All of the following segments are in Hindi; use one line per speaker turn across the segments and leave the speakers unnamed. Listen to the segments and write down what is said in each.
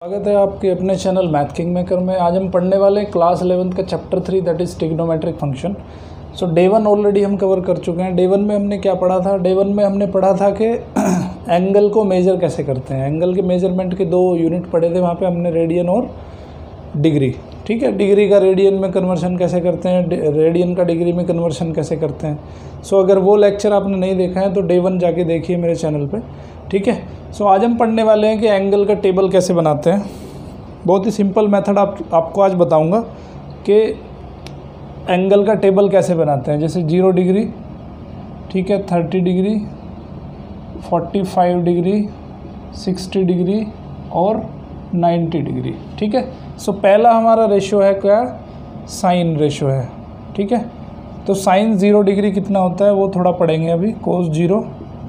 स्वागत है आपके अपने चैनल मैथ किंग मेकर में। आज हम पढ़ने वाले हैं क्लास 11 का chapter 3 that is trigonometric function. So day 1 already हम कवर कर चुके हैं। डे 1 में हमने क्या पढ़ा था? डे 1 में हमने पढ़ा था कि एंगल को मेजर कैसे करते हैं। एंगल के मेजरमेंट के 2 यूनिट पढ़े थे वहाँ पे हमने, रेडियन और डिग्री। ठीक है, डिग्री का रेडियन में कन्वर्शन कैसे करते हैं, रेडियन का डिग्री में कन्वर्शन कैसे करते हैं। सो अगर वो लेक्चर आपने नहीं देखा है तो डे 1 जाके देखिए मेरे चैनल पे। ठीक है, सो आज हम पढ़ने वाले हैं कि एंगल का टेबल कैसे बनाते हैं। बहुत ही सिंपल मेथड आपको आज बताऊंगा कि एंगल का टेबल कैसे बनाते हैं। जैसे 0 डिग्री, ठीक है, 30 डिग्री, 45 डिग्री, 60 डिग्री और 90 डिग्री। ठीक है, सो पहला हमारा रेशियो है क्या? साइन रेशियो है। ठीक है, तो साइन 0 डिग्री कितना होता है वो थोड़ा पढ़ेंगे अभी। Cos 0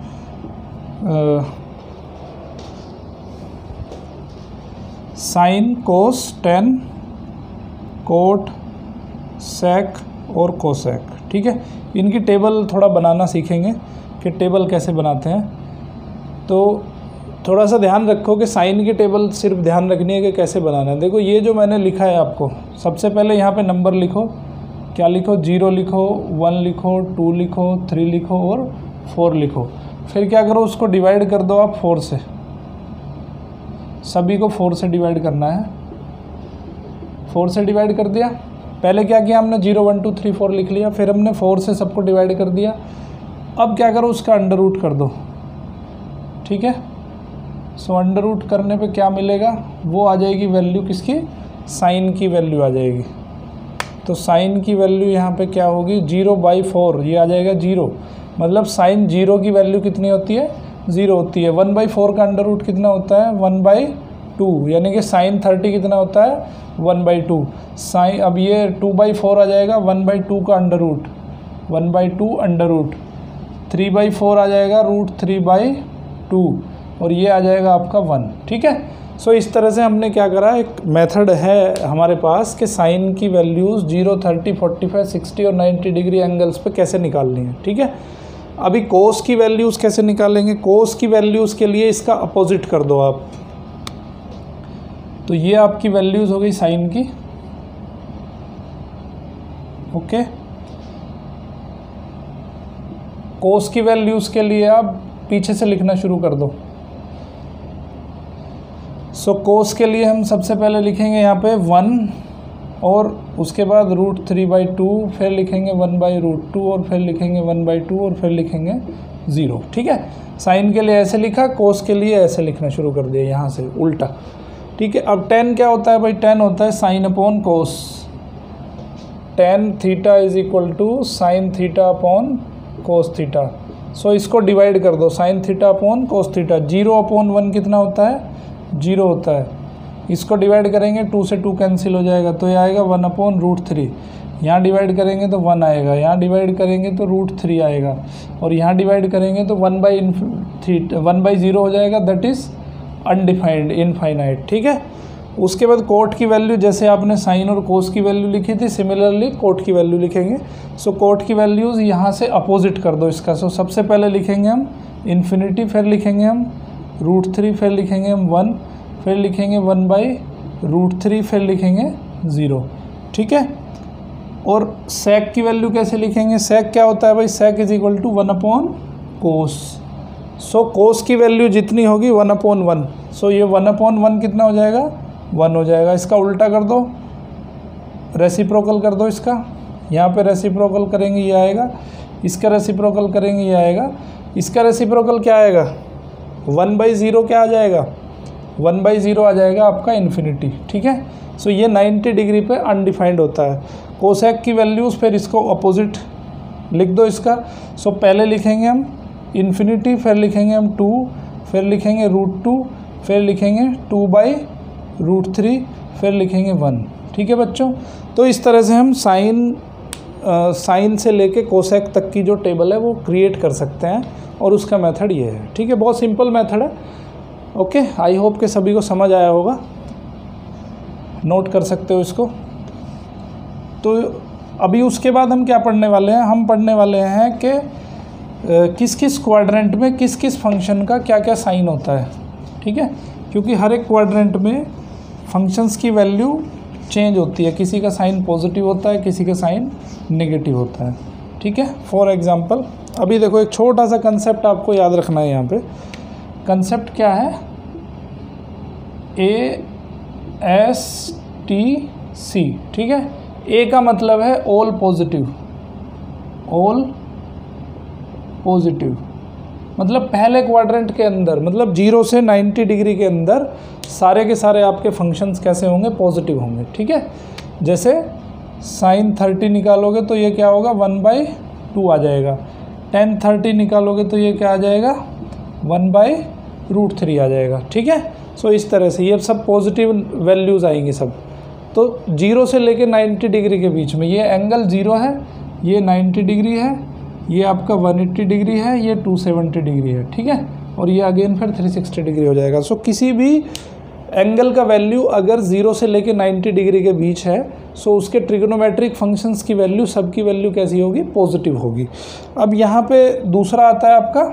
sine, cos, tan, cot, sec और कोसेक। ठीक है, इनकी टेबल थोड़ा बनाना सीखेंगे कि टेबल कैसे बनाते हैं। तो थोड़ा सा ध्यान रखो कि साइन की टेबल सिर्फ ध्यान रखनी है कि कैसे बनाना है। देखो ये जो मैंने लिखा है आपको, सबसे पहले यहाँ पे नंबर लिखो। क्या लिखो? 0 लिखो, 1 लिखो, 2 लिखो, 3 लिखो और 4 लिखो। फिर क्या करो, उसको डिवाइड कर दो आप 4 से। सभी को 4 से डिवाइड करना है। 4 से डिवाइड कर दिया। पहले क्या किया हमने? 0 1 2 3 4 लिख लिया, फिर हमने 4 से सबको डिवाइड कर दिया। अब क्या करो, उसका अंडर रूट कर दो। ठीक है, सो अंडर रूट करने पे क्या मिलेगा? वो आ जाएगी वैल्यू किसकी? साइन की वैल्यू आ जाएगी। तो साइन की वैल्यू यहाँ पे क्या होगी? 0/4, ये आ जाएगा 0। मतलब साइन 0 की वैल्यू कितनी होती है? 0 होती है। 1/4 का अंडर रूट कितना होता है? 1/2, यानी कि साइन 30 कितना होता है? 1/2। साइन, अब ये 2/4 आ जाएगा, 1/2 का अंडर रूट, 1/2 अंडर रूट, 3/4 आ जाएगा, √3/2 और ये आ जाएगा आपका 1। ठीक है, सो इस तरह से हमने क्या करा, एक मेथड है हमारे पास कि साइन की वैल्यूज़ 0, 30, 45, 60 और 90 डिग्री एंगल्स पे कैसे निकालनी है। ठीक है, अभी कोस की वैल्यूज़ कैसे निकालेंगे? कोस की वैल्यूज़ के लिए इसका अपोजिट कर दो आप। तो ये आपकी वैल्यूज़ हो गई साइन की। ओके, कोस की वैल्यूज़ के लिए आप पीछे से लिखना शुरू कर दो। सो कोस के लिए हम सबसे पहले लिखेंगे यहाँ पे 1 और उसके बाद √3/2, फिर लिखेंगे 1/√2 और फिर लिखेंगे 1/2 और फिर लिखेंगे 0। ठीक है, साइन के लिए ऐसे लिखा, कोस के लिए ऐसे लिखना शुरू कर दिया यहाँ से उल्टा। ठीक है, अब tan क्या होता है भाई? tan होता है sine upon cos. tan theta is equal to sine theta upon cos theta. So इसको डिवाइड कर दो, sine theta upon cos theta. 0/1 कितना होता है? 0 होता है। इसको डिवाइड करेंगे, 2 से 2 कैंसिल हो जाएगा, तो ये आएगा 1/√3। यहाँ डिवाइड करेंगे तो 1 आएगा, यहाँ डिवाइड करेंगे तो √3 आएगा और यहाँ डिवाइड करेंगे तो 1/0 हो जाएगा, दैट इज़ अनडिफाइंड, इनफाइनाइट। ठीक है, उसके बाद कोट की वैल्यू, जैसे आपने साइन और कोस की वैल्यू लिखी थी, सिमिलरली कोट की वैल्यू लिखेंगे। सो कोट की वैल्यूज़ यहाँ से अपोजिट कर दो इसका। सो सबसे पहले लिखेंगे हम इन्फिनिटी, फिर लिखेंगे हम √3, फिर लिखेंगे हम 1, फिर लिखेंगे 1/√3, फिर लिखेंगे 0। ठीक है, और सेक की वैल्यू कैसे लिखेंगे? सेक क्या होता है भाई? सेक इज इक्वल टू 1/कोस। सो कोस की वैल्यू जितनी होगी 1/1। सो ये 1/1 कितना हो जाएगा? 1 हो जाएगा। इसका उल्टा कर दो, रेसिप्रोकल कर दो इसका। यहाँ पे रेसिप्रोकल करेंगे ये आएगा, इसका रेसिप्रोकल करेंगे ये आएगा। इसका रेसिप्रोकल क्या आएगा? 1/0 क्या आ जाएगा? 1/0 आ जाएगा आपका इन्फिनिटी। ठीक है, सो ये 90 डिग्री पे अनडिफाइंड होता है। कोसेक की वैल्यूज़, फिर इसको अपोजिट लिख दो इसका। सो पहले लिखेंगे हम इन्फिनिटी, फिर लिखेंगे हम 2, फिर लिखेंगे √2, फिर लिखेंगे 2/√3, फिर लिखेंगे 1। ठीक है बच्चों, तो इस तरह से हम साइन से लेके कोसेक तक की जो टेबल है वो क्रिएट कर सकते हैं और उसका मेथड ये है। ठीक है, बहुत सिंपल मेथड है। ओके, आई होप कि सभी को समझ आया होगा। नोट कर सकते हो इसको। तो अभी उसके बाद हम क्या पढ़ने वाले हैं? हम पढ़ने वाले हैं कि किस किस क्वाड्रेंट में किस किस फंक्शन का क्या क्या साइन होता है। ठीक है, क्योंकि हर एक क्वाड्रेंट में फंक्शंस की वैल्यू चेंज होती है, किसी का साइन पॉजिटिव होता है, किसी का साइन नेगेटिव होता है, ठीक है। फॉर एग्जांपल अभी देखो एक छोटा सा कंसेप्ट आपको याद रखना है यहाँ पे। कंसेप्ट क्या है, ASTC, ठीक है। ए का मतलब है ऑल पॉजिटिव, ऑल पॉजिटिव मतलब पहले क्वाड्रेंट के अंदर, मतलब 0 से 90 डिग्री के अंदर सारे के सारे आपके फंक्शंस कैसे होंगे, पॉजिटिव होंगे, ठीक है। जैसे साइन 30 निकालोगे तो ये क्या होगा 1/2 आ जाएगा, tan 30 निकालोगे तो ये क्या आ जाएगा 1/√3 आ जाएगा, ठीक है। सो इस तरह से ये सब पॉजिटिव वैल्यूज़ आएंगी सब। तो 0 से लेके 90 डिग्री के बीच में ये एंगल 0 है, ये 90 डिग्री है, ये आपका 180 डिग्री है, ये 270 डिग्री है, ठीक है। और ये अगेन फिर 360 डिग्री हो जाएगा। सो किसी भी एंगल का वैल्यू अगर 0 से लेके 90 डिग्री के बीच है, सो उसके ट्रिग्नोमेट्रिक फंक्शंस की वैल्यू, सबकी वैल्यू कैसी होगी, पॉजिटिव होगी। अब यहाँ पे दूसरा आता है आपका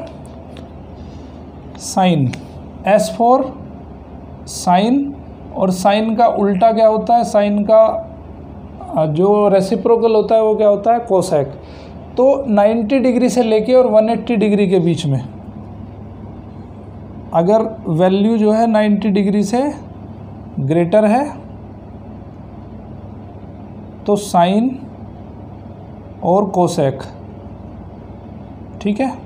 साइन, S फॉर साइन, और साइन का उल्टा क्या होता है, साइन का जो रेसिप्रोकल होता है वो क्या होता है, कोसेक। तो 90 डिग्री से लेके और 180 डिग्री के बीच में अगर वैल्यू जो है 90 डिग्री से ग्रेटर है तो साइन और कोसेक, ठीक है,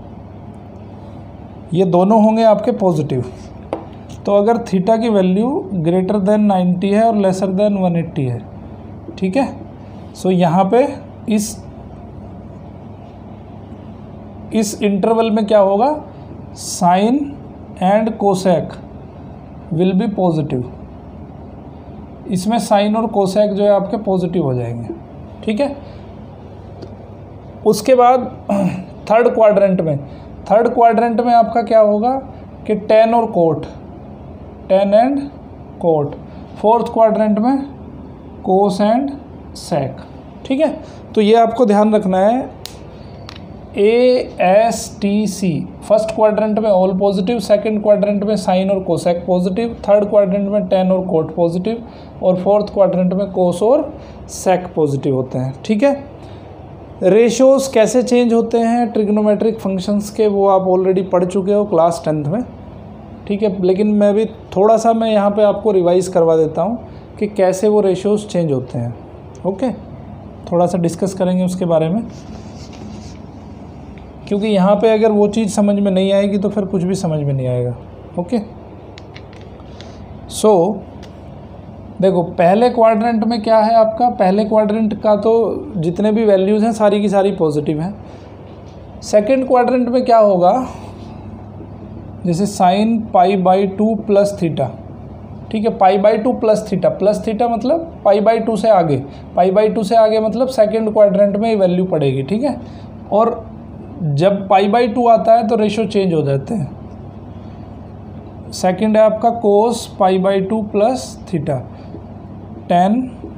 ये दोनों होंगे आपके पॉजिटिव। तो अगर थीटा की वैल्यू ग्रेटर देन 90 है और लेसर देन 180 है, ठीक है। सो यहाँ पे इस इंटरवल में क्या होगा, sine and cosec will be positive. इसमें साइन और कोसेक जो है आपके पॉजिटिव हो जाएंगे, ठीक है। उसके बाद थर्ड क्वाड्रेंट में आपका क्या होगा कि tan और cot, tan and cot. Fourth quadrant में कोस एंड सेक, ठीक है। तो ये आपको ध्यान रखना है, ASTC फर्स्ट क्वाड्रेंट में ऑल पॉजिटिव, सेकंड क्वाड्रेंट में साइन और कोसेक पॉजिटिव, थर्ड क्वाड्रेंट में tan और कोट पॉजिटिव, और फोर्थ क्वाड्रेंट में कोस और सेक पॉजिटिव होते हैं, ठीक है। रेशियोज कैसे चेंज होते हैं ट्रिग्नोमेट्रिक फंक्शंस के, वो आप ऑलरेडी पढ़ चुके हो क्लास 10th में, ठीक है। लेकिन मैं भी थोड़ा सा मैं यहाँ पे आपको रिवाइज़ करवा देता हूँ कि कैसे वो रेशियोज चेंज होते हैं, ओके। थोड़ा सा डिस्कस करेंगे उसके बारे में, क्योंकि यहाँ पे अगर वो चीज़ समझ में नहीं आएगी तो फिर कुछ भी समझ में नहीं आएगा, ओके। सो देखो पहले क्वाड्रेंट में क्या है आपका, पहले क्वाड्रेंट का तो जितने भी वैल्यूज़ हैं सारी की सारी पॉजिटिव हैं। सेकंड क्वाड्रेंट में क्या होगा, जैसे साइन π/2 प्लस थीटा, ठीक है। π/2 प्लस थीटा मतलब π/2 से आगे, π/2 से आगे मतलब सेकंड क्वाड्रेंट में ये वैल्यू पड़ेगी, ठीक है। और जब π/2 आता है तो रेशियो चेंज हो जाते हैं। सेकंड है आपका cos π/2 plus theta, tan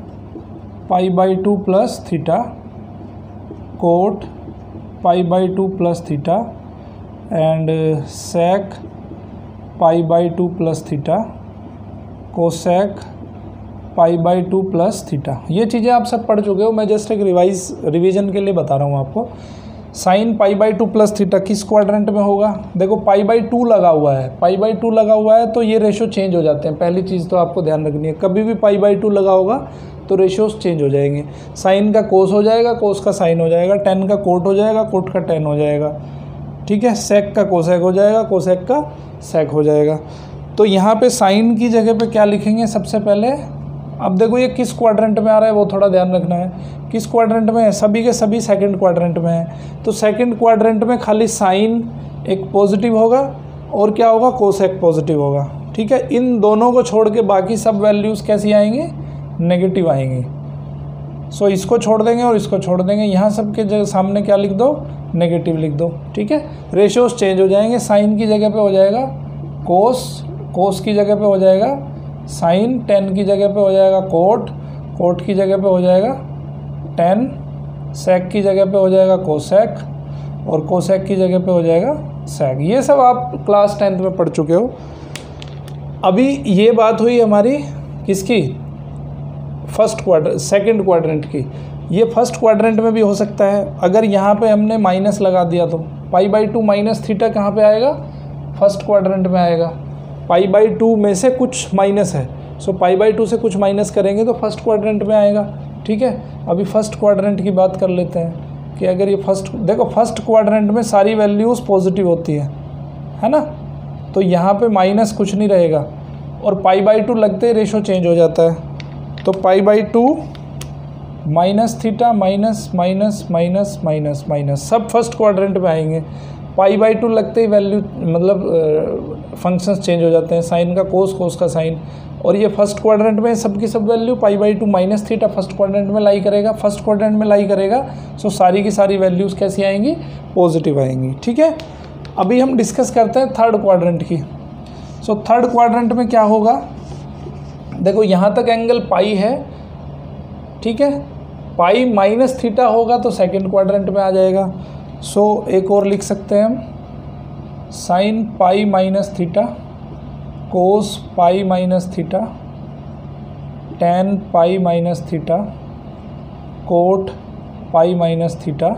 π/2 plus theta, cot π/2 plus theta, and sec π/2 plus theta, cosec π/2 plus theta. ये चीज़ें आप सब पढ़ चुके हो, मैं जस्ट एक रिवीजन के लिए बता रहा हूँ आपको। साइन π/2 प्लस थीटा किस क्वाड्रेंट में होगा, देखो π/2 लगा हुआ है, π/2 लगा हुआ है तो ये रेशियो चेंज हो जाते हैं। पहली चीज़ तो आपको ध्यान रखनी है, कभी भी π/2 लगा होगा तो रेशियोज चेंज हो जाएंगे। साइन का कोस हो जाएगा, कोस का साइन हो जाएगा, tan का कोट हो जाएगा, कोट का tan हो जाएगा, ठीक है। सेक का कोसेक हो जाएगा, कोसेक का सेक हो जाएगा। तो यहाँ पे साइन की जगह पे क्या लिखेंगे सबसे पहले, अब देखो ये किस क्वाड्रेंट में आ रहा है वो थोड़ा ध्यान रखना है, किस क्वाड्रेंट में है, सभी के सभी सेकंड क्वाड्रेंट में है। तो सेकंड क्वाड्रेंट में खाली साइन एक पॉजिटिव होगा और क्या होगा, कोसेक पॉजिटिव होगा, ठीक है। इन दोनों को छोड़ के बाकी सब वैल्यूज़ कैसी आएंगी, नेगेटिव आएंगी। सो इसको छोड़ देंगे और इसको छोड़ देंगे, यहाँ सब के सामने क्या लिख दो, नेगेटिव लिख दो, ठीक है। रेशियोज चेंज हो जाएंगे, साइन की जगह पे हो जाएगा कोस, कोस की जगह पे हो जाएगा साइन, tan की जगह पे हो जाएगा कोट, कोट की जगह पे हो जाएगा tan, सेक की जगह पे हो जाएगा कोसेक, और कोसेक की जगह पे हो जाएगा सेक। ये सब आप क्लास 10th में पढ़ चुके हो। अभी ये बात हुई हमारी किसकी, सेकंड क्वाड्रेंट की। ये फर्स्ट क्वाड्रेंट में भी हो सकता है। अगर यहाँ पे हमने माइनस लगा दिया तो π/2 माइनस थीटा कहाँ पे आएगा, फर्स्ट क्वाड्रेंट में आएगा। π/2 में से कुछ माइनस है, सो π/2 से कुछ माइनस करेंगे तो फर्स्ट क्वाड्रेंट में आएगा। ठीक है, अभी फर्स्ट क्वाड्रेंट की बात कर लेते हैं कि अगर ये फर्स्ट क्वाड्रेंट में सारी वैल्यूज़ पॉजिटिव होती है ना, तो यहाँ पे माइनस कुछ नहीं रहेगा और π/2 लगते ही रेशो चेंज हो जाता है। तो π/2 minus theta minus minus minus minus minus सब फर्स्ट क्वाड्रेंट में आएंगे। π/2 लगते ही वैल्यू मतलब फंक्शंस चेंज हो जाते हैं, साइन का कोस का साइन। और ये फर्स्ट क्वाड्रेंट में सबकी सब value π/2 minus theta first quadrant में लाई करेगा, सो सारी की सारी वैल्यूज़ कैसी आएंगी, पॉजिटिव आएंगी। ठीक है, अभी हम डिस्कस करते हैं थर्ड क्वाड्रेंट की। सो थर्ड क्वाड्रेंट में क्या होगा, देखो यहाँ तक एंगल पाई है, ठीक है, पाई माइनस थीटा होगा तो सेकंड क्वाड्रेंट में आ जाएगा। सो एक और लिख सकते हैं हम, sine pi minus theta, cos pi minus theta, tan pi minus theta, cot pi minus theta,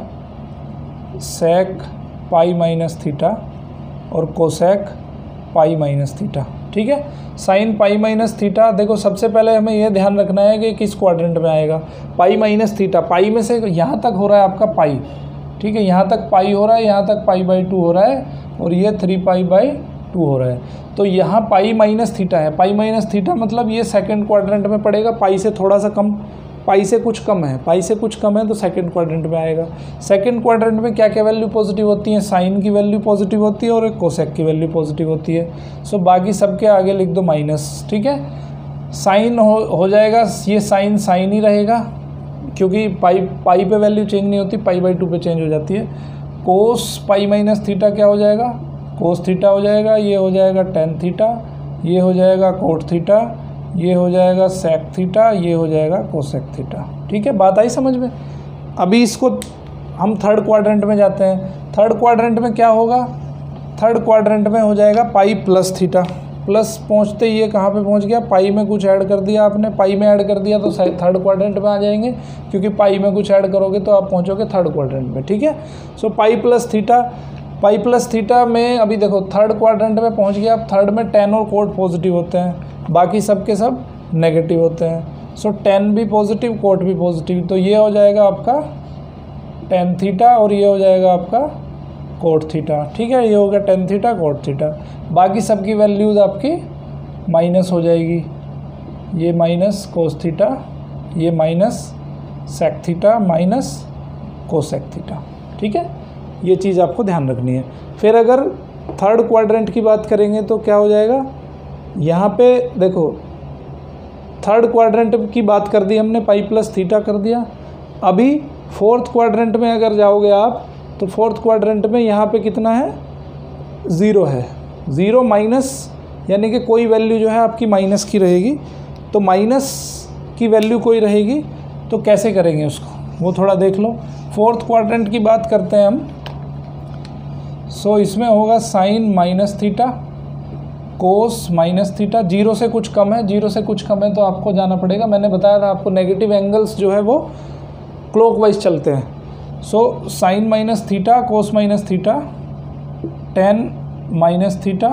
sec pi minus theta और कोसेक पाई माइनस थीटा। ठीक है, साइन पाई माइनस थीटा, देखो सबसे पहले हमें यह ध्यान रखना है कि किस क्वाड्रेंट में आएगा। पाई माइनस थीटा, पाई में से यहाँ तक हो रहा है आपका पाई, ठीक है, यहाँ तक पाई हो रहा है, यहाँ तक π/2 हो रहा है और ये 3π/2 हो रहा है। तो यहाँ पाई माइनस थीटा है, पाई माइनस थीटा मतलब ये सेकंड क्वाड्रेंट में पड़ेगा, पाई से थोड़ा सा कम, पाई से कुछ कम है तो सेकंड क्वाड्रेंट में आएगा। सेकंड क्वाड्रेंट में क्या क्या वैल्यू पॉजिटिव होती हैं, साइन की वैल्यू पॉजिटिव होती है और एक कोसेक की वैल्यू पॉजिटिव होती है। सो बाकी सबके आगे लिख दो माइनस। ठीक है, साइन हो जाएगा, ये साइन ही रहेगा क्योंकि पाई पे वैल्यू चेंज नहीं होती, π/2 पे चेंज हो जाती है। कोस पाई माइनस थीटा क्या हो जाएगा, कोस थीटा हो जाएगा, ये हो जाएगा टेन थीटा, ये हो जाएगा कोट थीटा, ये हो जाएगा सेक थीटा, ये हो जाएगा कोसेक थीटा। ठीक है, बात आई समझ में। अभी इसको हम थर्ड क्वाड्रेंट में जाते हैं। थर्ड क्वाड्रेंट में क्या होगा, थर्ड क्वाड्रेंट में हो जाएगा पाई प्लस थीटा, प्लस पहुँचते ही ये कहाँ पे पहुँच गया, पाई में कुछ ऐड कर दिया आपने, पाई में ऐड कर दिया तो थर्ड क्वाड्रेंट में आ जाएंगे, क्योंकि पाई में कुछ ऐड करोगे तो आप पहुँचोगे थर्ड क्वाड्रेंट में। ठीक है, सो पाई प्लस थीटा में अभी देखो थर्ड क्वाड्रेंट में पहुँच गया। अब थर्ड में टेन और कोट पॉजिटिव होते हैं, बाकी सब के सब नेगेटिव होते हैं। सो टेन भी पॉजिटिव, कोट भी पॉजिटिव, तो ये हो जाएगा आपका टेन थीटा और ये हो जाएगा आपका कोट थीटा। ठीक है, ये हो गया टेन थीटा कोट थीटा। बाकी सब की वैल्यूज़ आपकी माइनस हो जाएगी, ये माइनस कोस थीटा, ये minus sec theta, minus cosec theta. ठीक है, ये चीज़ आपको ध्यान रखनी है। फिर अगर थर्ड क्वाड्रेंट की बात करेंगे तो क्या हो जाएगा, यहाँ पे देखो थर्ड क्वाड्रेंट की बात कर दी हमने, पाई प्लस थीटा कर दिया। अभी फोर्थ क्वाड्रेंट में अगर जाओगे आप तो फोर्थ क्वाड्रेंट में यहाँ पे कितना है, ज़ीरो है, ज़ीरो माइनस, यानी कि कोई वैल्यू जो है आपकी माइनस की रहेगी। तो माइनस की वैल्यू कोई रहेगी तो कैसे करेंगे उसको, वो थोड़ा देख लो। फोर्थ क्वाड्रेंट की बात करते हैं हम। सो इसमें होगा sine minus theta, cos minus theta, zero से कुछ कम है, जीरो से कुछ कम है तो आपको जाना पड़ेगा। मैंने बताया था आपको नेगेटिव एंगल्स जो है वो क्लॉकवाइज चलते हैं। So sine minus theta, cos minus theta, tan minus theta,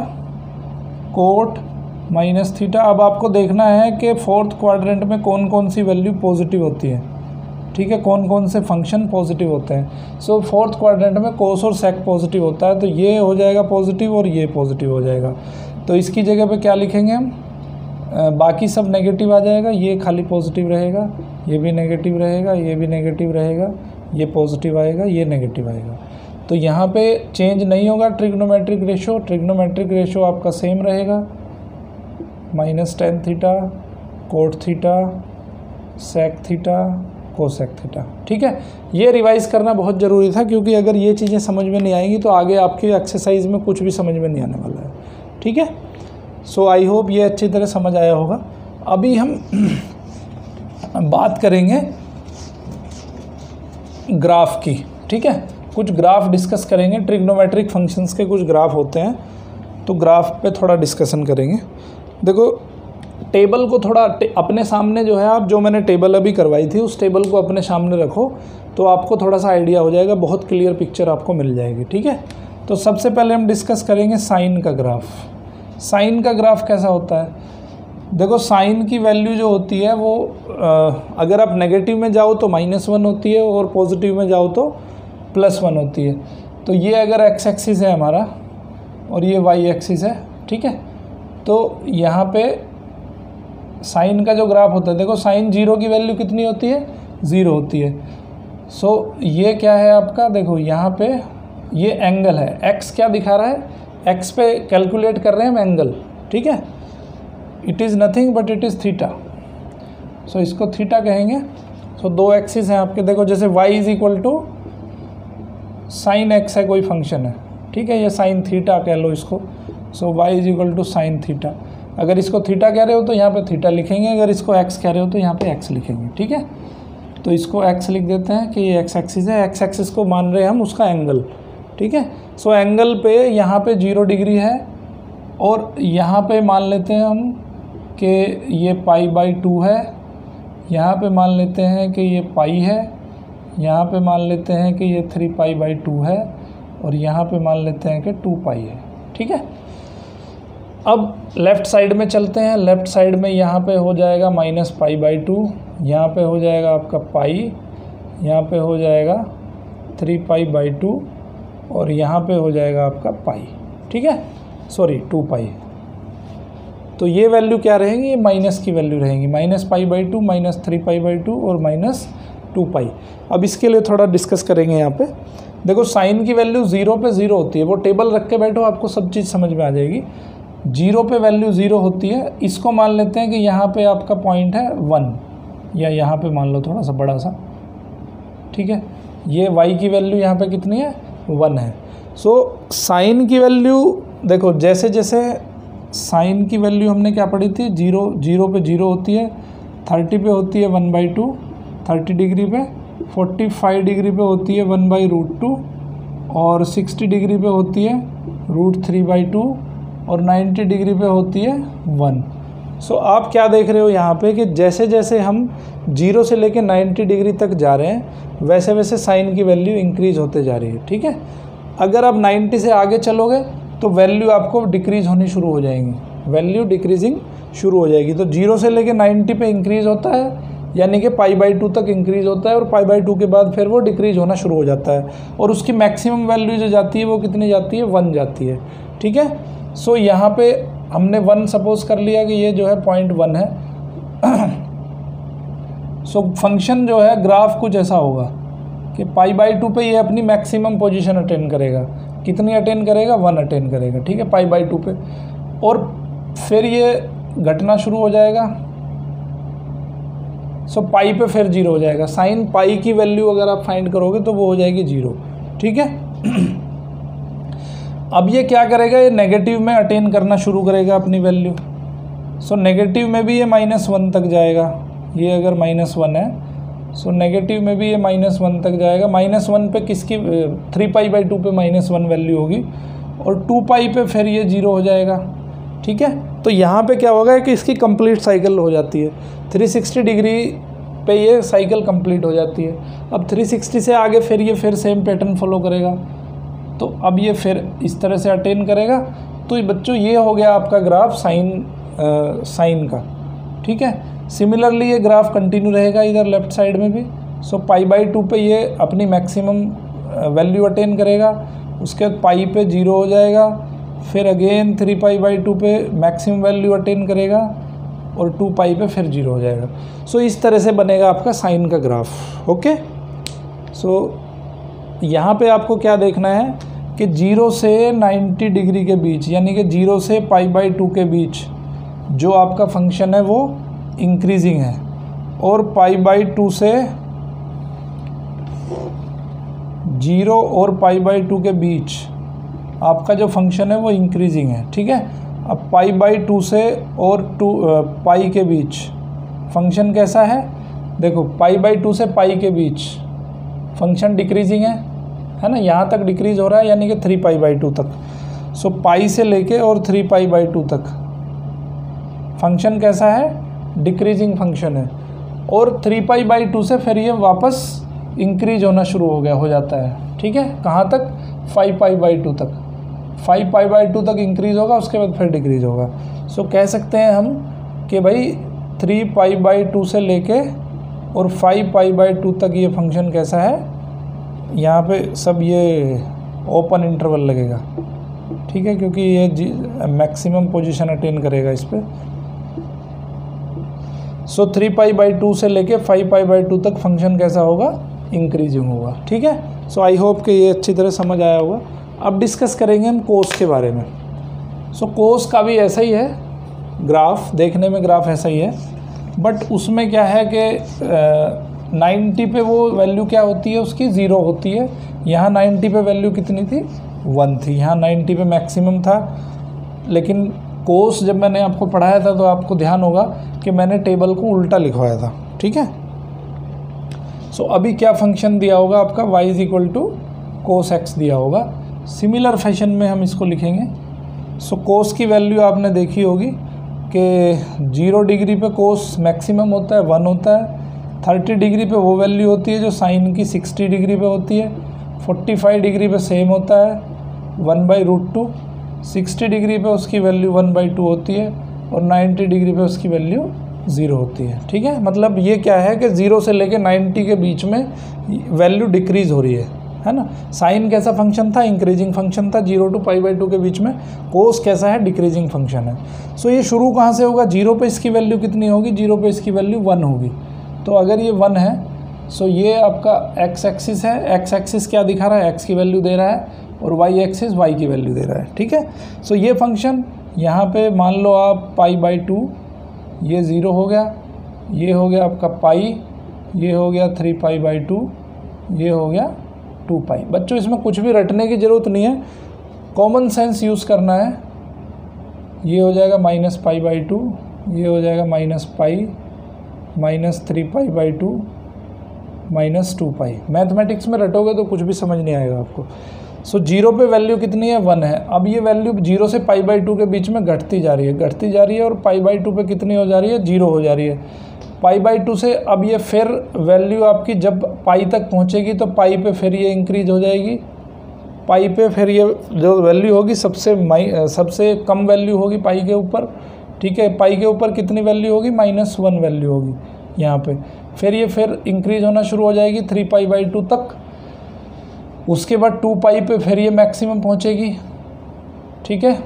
cot minus theta. अब आपको देखना है कि फोर्थ क्वाड्रेंट में कौन कौन सी वैल्यू पॉजिटिव होती है। ठीक है, कौन कौन से फंक्शन पॉजिटिव होते हैं। सो फोर्थ क्वाड्रेंट में कोस और सेक पॉजिटिव होता है, तो ये हो जाएगा पॉजिटिव और ये पॉजिटिव हो जाएगा। तो इसकी जगह पे क्या लिखेंगे हम, बाकी सब नेगेटिव आ जाएगा, ये खाली पॉजिटिव रहेगा, ये भी नेगेटिव रहेगा, ये भी नेगेटिव रहेगा, ये पॉजिटिव आएगा, ये नेगेटिव आएगा। तो यहाँ पे चेंज नहीं होगा ट्रिग्नोमेट्रिक रेशो, ट्रिग्नोमेट्रिक रेशो आपका सेम रहेगा, minus tan theta, cot theta, sec theta, cosec theta. ठीक है, ये रिवाइज करना बहुत ज़रूरी था, क्योंकि अगर ये चीज़ें समझ में नहीं आएंगी तो आगे आपकी एक्सरसाइज में कुछ भी समझ में नहीं आने वाला है। ठीक है, सो आई होप ये अच्छी तरह समझ आया होगा। अभी हम बात करेंगे ग्राफ की। ठीक है, कुछ ग्राफ डिस्कस करेंगे, ट्रिग्नोमेट्रिक फंक्शंस के कुछ ग्राफ होते हैं, तो ग्राफ पे थोड़ा डिस्कशन करेंगे। देखो टेबल को थोड़ा अपने सामने जो है, आप जो मैंने टेबल अभी करवाई थी उस टेबल को अपने सामने रखो तो आपको थोड़ा सा आइडिया हो जाएगा, बहुत क्लियर पिक्चर आपको मिल जाएगी। ठीक है, तो सबसे पहले हम डिस्कस करेंगे साइन का ग्राफ। साइन का ग्राफ कैसा होता है? देखो साइन की वैल्यू जो होती है वो अगर आप नेगेटिव में जाओ तो -1 होती है और पॉजिटिव में जाओ तो +1 होती है। तो ये अगर एक्स एक्सिस है हमारा और ये वाई एक्सिस है, ठीक है, तो यहाँ पे साइन का जो ग्राफ होता है, देखो साइन 0 की वैल्यू कितनी होती है? 0 होती है। सो ये क्या है आपका, देखो यहाँ पे ये एंगल है, एक्स क्या दिखा रहा है? एक्स पे कैलकुलेट कर रहे हैं हम एंगल, ठीक है, it is nothing but it is theta. So इसको थीटा कहेंगे। सो दो एक्सिस हैं आपके, देखो जैसे y is equal to sine x है, कोई फंक्शन है, ठीक है, ये साइन थीटा कह लो इसको। So y is equal to sine theta. अगर इसको थीटा कह रहे हो तो यहाँ पे थीटा लिखेंगे, अगर इसको x कह रहे हो तो यहाँ पे x लिखेंगे, ठीक है। तो इसको x लिख देते हैं कि ये x एक्सिस है, x एक्सिस को मान रहे हैं हम उसका एंगल, ठीक है। सो एंगल पे यहाँ पे 0 डिग्री है और यहाँ पे मान लेते हैं हम कि ये π/2 है, यहाँ पे मान लेते हैं कि ये पाई है, यहाँ पे मान लेते हैं कि ये 3π/2 है और यहाँ पे मान लेते हैं कि 2π है, ठीक है। अब लेफ़्ट साइड में चलते हैं। लेफ़्ट साइड में यहाँ पे हो जाएगा -π/2, यहाँ पे हो जाएगा आपका पाई, यहाँ पे हो जाएगा 3π/2 और यहाँ पे हो जाएगा आपका पाई, ठीक है, सॉरी 2π। तो ये वैल्यू क्या रहेंगी? ये माइनस की वैल्यू रहेंगी, -π/2, -3π/2 और -2π। अब इसके लिए थोड़ा डिस्कस करेंगे यहाँ पे। देखो साइन की वैल्यू 0 पे 0 होती है, वो टेबल रख के बैठो आपको सब चीज़ समझ में आ जाएगी। 0 पे वैल्यू 0 होती है। इसको मान लेते हैं कि यहाँ पे आपका पॉइंट है 1, या यहाँ पे मान लो थोड़ा सा बड़ा सा, ठीक है। ये y की वैल्यू यहाँ पे कितनी है? 1 है। सो साइन की वैल्यू देखो, जैसे जैसे साइन की वैल्यू हमने क्या पढ़ी थी? 0 पे 0 होती है, 30 पे होती है 1/2, 30 डिग्री पे, 45 डिग्री पे होती है 1/√2 और 60 डिग्री पे होती है √3/2 और 90 डिग्री पे होती है 1। सो आप क्या देख रहे हो यहाँ पे कि जैसे जैसे हम 0 से लेके 90 डिग्री तक जा रहे हैं वैसे वैसे साइन की वैल्यू इंक्रीज होते जा रही है, ठीक है। अगर आप 90 से आगे चलोगे तो वैल्यू आपको डिक्रीज़ होनी शुरू हो जाएंगी, वैल्यू डिक्रीजिंग शुरू हो जाएगी। तो 0 से लेके 90 पे इंक्रीज़ होता है, यानी कि π/2 तक इंक्रीज़ होता है और π/2 के बाद फिर वो डिक्रीज़ होना शुरू हो जाता है और उसकी मैक्सिमम वैल्यू जो जाती है वो कितनी जाती है? 1 जाती है, ठीक है। सो यहाँ पे हमने 1 सपोज कर लिया कि ये जो है 0.1 है। सो फंक्शन जो है ग्राफ कुछ ऐसा होगा कि π/2 पे ये अपनी मैक्सिमम पोजीशन अटेन करेगा। कितनी अटेन करेगा? 1 अटेन करेगा, ठीक है, π/2 पे। और फिर ये घटना शुरू हो जाएगा। सो पाई पे फिर 0 हो जाएगा। साइन पाई की वैल्यू अगर आप फाइंड करोगे तो वो हो जाएगी 0, ठीक है। अब ये क्या करेगा? ये नेगेटिव में अटेन करना शुरू करेगा अपनी वैल्यू। सो नेगेटिव में भी ये -1 तक जाएगा। ये अगर -1 है सो नेगेटिव में भी ये -1 तक जाएगा। -1 पे किसकी? 3π/2 पे -1 वैल्यू होगी और 2π पे फिर ये 0 हो जाएगा, ठीक है। तो यहाँ पे क्या होगा कि इसकी कंप्लीट साइकिल हो जाती है, 360 डिग्री पे ये साइकिल कंप्लीट हो जाती है। अब 360 से आगे फिर ये फिर सेम पैटर्न फॉलो करेगा, तो अब ये फिर इस तरह से अटेन करेगा। तो बच्चों ये हो गया आपका ग्राफ साइन का, ठीक है। सिमिलरली ये ग्राफ कंटिन्यू रहेगा इधर लेफ्ट साइड में भी। सो π/2 पे ये अपनी मैक्सिमम वैल्यू अटेन करेगा, उसके बाद पाई पे 0 हो जाएगा, फिर अगेन 3π/2 पे मैक्सिमम वैल्यू अटेन करेगा और 2π पे फिर 0 हो जाएगा। सो इस तरह से बनेगा आपका साइन का ग्राफ, ओके। सो यहाँ पे आपको क्या देखना है कि 0 से 90 डिग्री के बीच, यानी कि 0 से π/2 के बीच जो आपका फंक्शन है वो इंक्रीजिंग है और π/2 से 0 और π/2 के बीच आपका जो फंक्शन है वो इंक्रीजिंग है, ठीक है। अब π/2 से और पाई के बीच फंक्शन कैसा है? देखो π/2 से पाई के बीच फंक्शन डिक्रीजिंग है ना, यहाँ तक डिक्रीज हो रहा है, यानी कि 3π/2 तक। सो पाई से लेके और 3π/2 तक फंक्शन कैसा है, डिक्रीजिंग फंक्शन है। और 3π/2 से फिर ये वापस इंक्रीज होना शुरू हो जाता है, ठीक है। कहाँ तक, 5π/2 तक, 5π/2 तक इंक्रीज होगा, उसके बाद फिर डिक्रीज होगा। सो कह सकते हैं हम कि भाई 3π/2 से लेके और 5π/2 तक ये फंक्शन कैसा है, यहाँ पे सब ये ओपन इंटरवल लगेगा, ठीक है, क्योंकि ये मैक्सिमम पोजीशन अटेन करेगा इस पर। सो 3π/2 से लेके 5π/2 तक फंक्शन कैसा होगा, इंक्रीजिंग होगा, ठीक है। सो आई होप कि ये अच्छी तरह समझ आया होगा। अब डिस्कस करेंगे हम कोस के बारे में। सो कोस का भी ऐसा ही है ग्राफ, देखने में ग्राफ ऐसा ही है, बट उसमें क्या है कि 90 पे वो वैल्यू क्या होती है उसकी, 0 होती है। यहाँ 90 पे वैल्यू कितनी थी, 1 थी। यहाँ 90 पे मैक्सिमम था, लेकिन कोस जब मैंने आपको पढ़ाया था तो आपको ध्यान होगा कि मैंने टेबल को उल्टा लिखवाया था, ठीक है। सो अभी क्या फंक्शन दिया होगा आपका, y = cos x दिया होगा। सिमिलर फैशन में हम इसको लिखेंगे। सो कोस की वैल्यू आपने देखी होगी कि 0 डिग्री पे कोस मैक्सिमम होता है, 1 होता है। 30 डिग्री पे वो वैल्यू होती है जो साइन की 60 डिग्री पे होती है। 45 डिग्री पे सेम होता है 1/√2। 60 डिग्री पे उसकी वैल्यू 1/2 होती है और 90 डिग्री पे उसकी वैल्यू 0 होती है, ठीक है। मतलब ये क्या है कि 0 से लेके 90 के बीच में वैल्यू डिक्रीज़ हो रही है ना। साइन कैसा फंक्शन था, इंक्रीजिंग फंक्शन था 0 to π/2 के बीच में। कोस कैसा है, डिक्रीजिंग फंक्शन है। सो ये शुरू कहाँ से होगा, 0 पे इसकी वैल्यू कितनी होगी, 0 पे इसकी वैल्यू 1 होगी। तो अगर ये 1 है, सो ये आपका x एक्सिस है। x एक्सिस क्या दिखा रहा है, x की वैल्यू दे रहा है, और y एक्सिस y की वैल्यू दे रहा है, ठीक है। सो ये फंक्शन यहाँ पे मान लो आप π/2, ये 0 हो गया, ये हो गया आपका पाई, ये हो गया 3π/2, ये हो गया 2π। बच्चों इसमें कुछ भी रटने की ज़रूरत नहीं है, कॉमन सेंस यूज़ करना है। ये हो जाएगा -π/2, ये हो जाएगा -π, -3π/2, -2π। मैथमेटिक्स में रटोगे तो कुछ भी समझ नहीं आएगा आपको। सो 0 पे वैल्यू कितनी है, 1 है। अब ये वैल्यू 0 से π/2 के बीच में घटती जा रही है और π/2 पे कितनी हो जा रही है, 0 हो जा रही है। π/2 से अब ये फिर वैल्यू आपकी जब पाई तक पहुंचेगी तो पाई पे फिर ये इंक्रीज हो जाएगी। पाई पे फिर ये जो वैल्यू होगी सबसे कम वैल्यू होगी पाई के ऊपर, ठीक है। पाई के ऊपर कितनी वैल्यू होगी, -1 वैल्यू होगी यहाँ पे। फिर ये फिर इंक्रीज होना शुरू हो जाएगी 3π/2 तक। उसके बाद 2π पे फिर ये मैक्सिमम पहुँचेगी, ठीक है।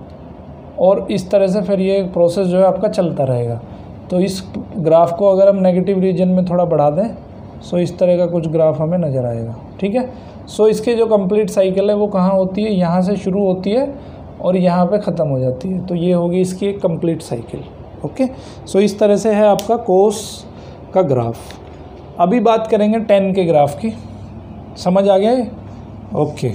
और इस तरह से फिर ये प्रोसेस जो है आपका चलता रहेगा। तो इस ग्राफ को अगर हम नेगेटिव रीजन में थोड़ा बढ़ा दें, सो इस तरह का कुछ ग्राफ हमें नज़र आएगा, ठीक है। सो इसके जो कंप्लीट साइकिल है वो कहाँ होती है, यहाँ से शुरू होती है और यहाँ पे ख़त्म हो जाती है। तो ये होगी इसकी एक कंप्लीट साइकिल, ओके। सो इस तरह से है आपका कोस का ग्राफ। अभी बात करेंगे tan के ग्राफ की। समझ आ गया ये, ओके।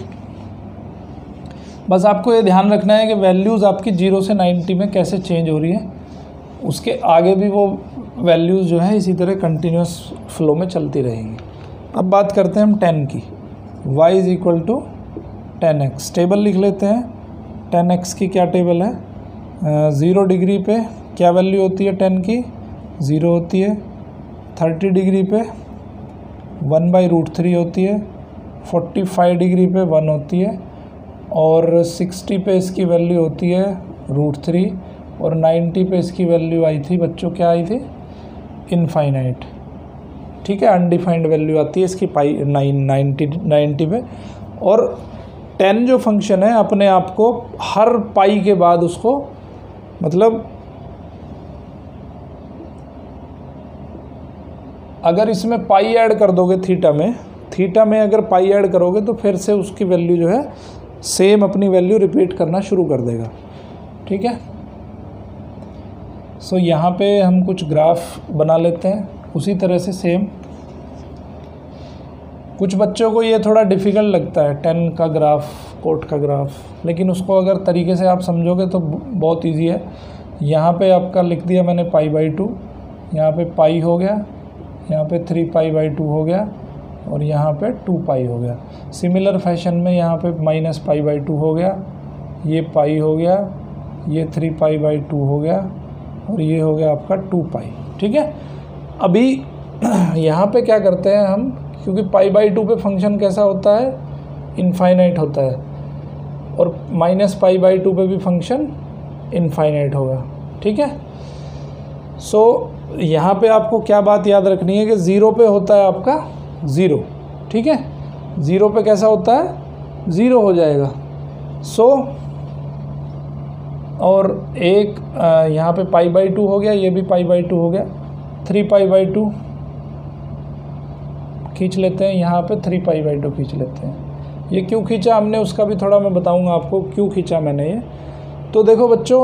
बस आपको ये ध्यान रखना है कि वैल्यूज़ आपकी 0 से 90 में कैसे चेंज हो रही है, उसके आगे भी वो वैल्यूज़ जो है इसी तरह कंटिन्यूस फ्लो में चलती रहेंगी। अब बात करते हैं हम tan की। y = tan x टेबल लिख लेते हैं। tan x की क्या टेबल है, 0 डिग्री पे क्या वैल्यू होती है tan की, 0 होती है। 30 डिग्री पे 1/√3 होती है। 45 डिग्री पे 1 होती है और 60 पे इसकी वैल्यू होती है √3 और 90 पे इसकी वैल्यू आई थी बच्चों, क्या आई थी, इनफाइनाइट, ठीक है। अनडिफाइंड वैल्यू आती है इसकी 90 पे। और tan जो फंक्शन है अपने आप को हर पाई के बाद उसको, मतलब अगर इसमें पाई ऐड कर दोगे थीटा में अगर पाई ऐड करोगे तो फिर से उसकी वैल्यू जो है सेम अपनी वैल्यू रिपीट करना शुरू कर देगा, ठीक है। सो यहाँ पे हम कुछ ग्राफ बना लेते हैं उसी तरह से सेम। कुछ बच्चों को ये थोड़ा डिफ़िकल्ट लगता है tan का ग्राफ, कोट का ग्राफ, लेकिन उसको अगर तरीके से आप समझोगे तो बहुत इजी है। यहाँ पे आपका लिख दिया मैंने π/2, यहाँ पे पाई हो गया, यहाँ पे 3π/2 हो गया और यहाँ पे 2π हो गया। सिमिलर फैशन में यहाँ पे -π/2 हो गया, ये पाई हो गया, ये 3π/2 हो गया और ये हो गया आपका 2 पाई। ठीक है, अभी यहाँ पे क्या करते हैं हम, क्योंकि पाई बाई 2 पे फंक्शन कैसा होता है, इनफाइनाइट होता है, और माइनस पाई बाई 2 पे भी फंक्शन इनफाइनाइट होगा। ठीक है, सो यहाँ पे आपको क्या बात याद रखनी है कि 0 पे होता है आपका 0। ठीक है, 0 पे कैसा होता है, 0 हो जाएगा। सो और एक यहाँ पे पाई बाई 2 हो गया, ये भी पाई बाई 2 हो गया, 3 पाई बाई 2 खींच लेते हैं, यहाँ पे 3 पाई बाई 2 खींच लेते हैं। ये क्यों खींचा हमने उसका भी थोड़ा मैं बताऊंगा आपको क्यों खींचा मैंने ये। तो देखो बच्चों,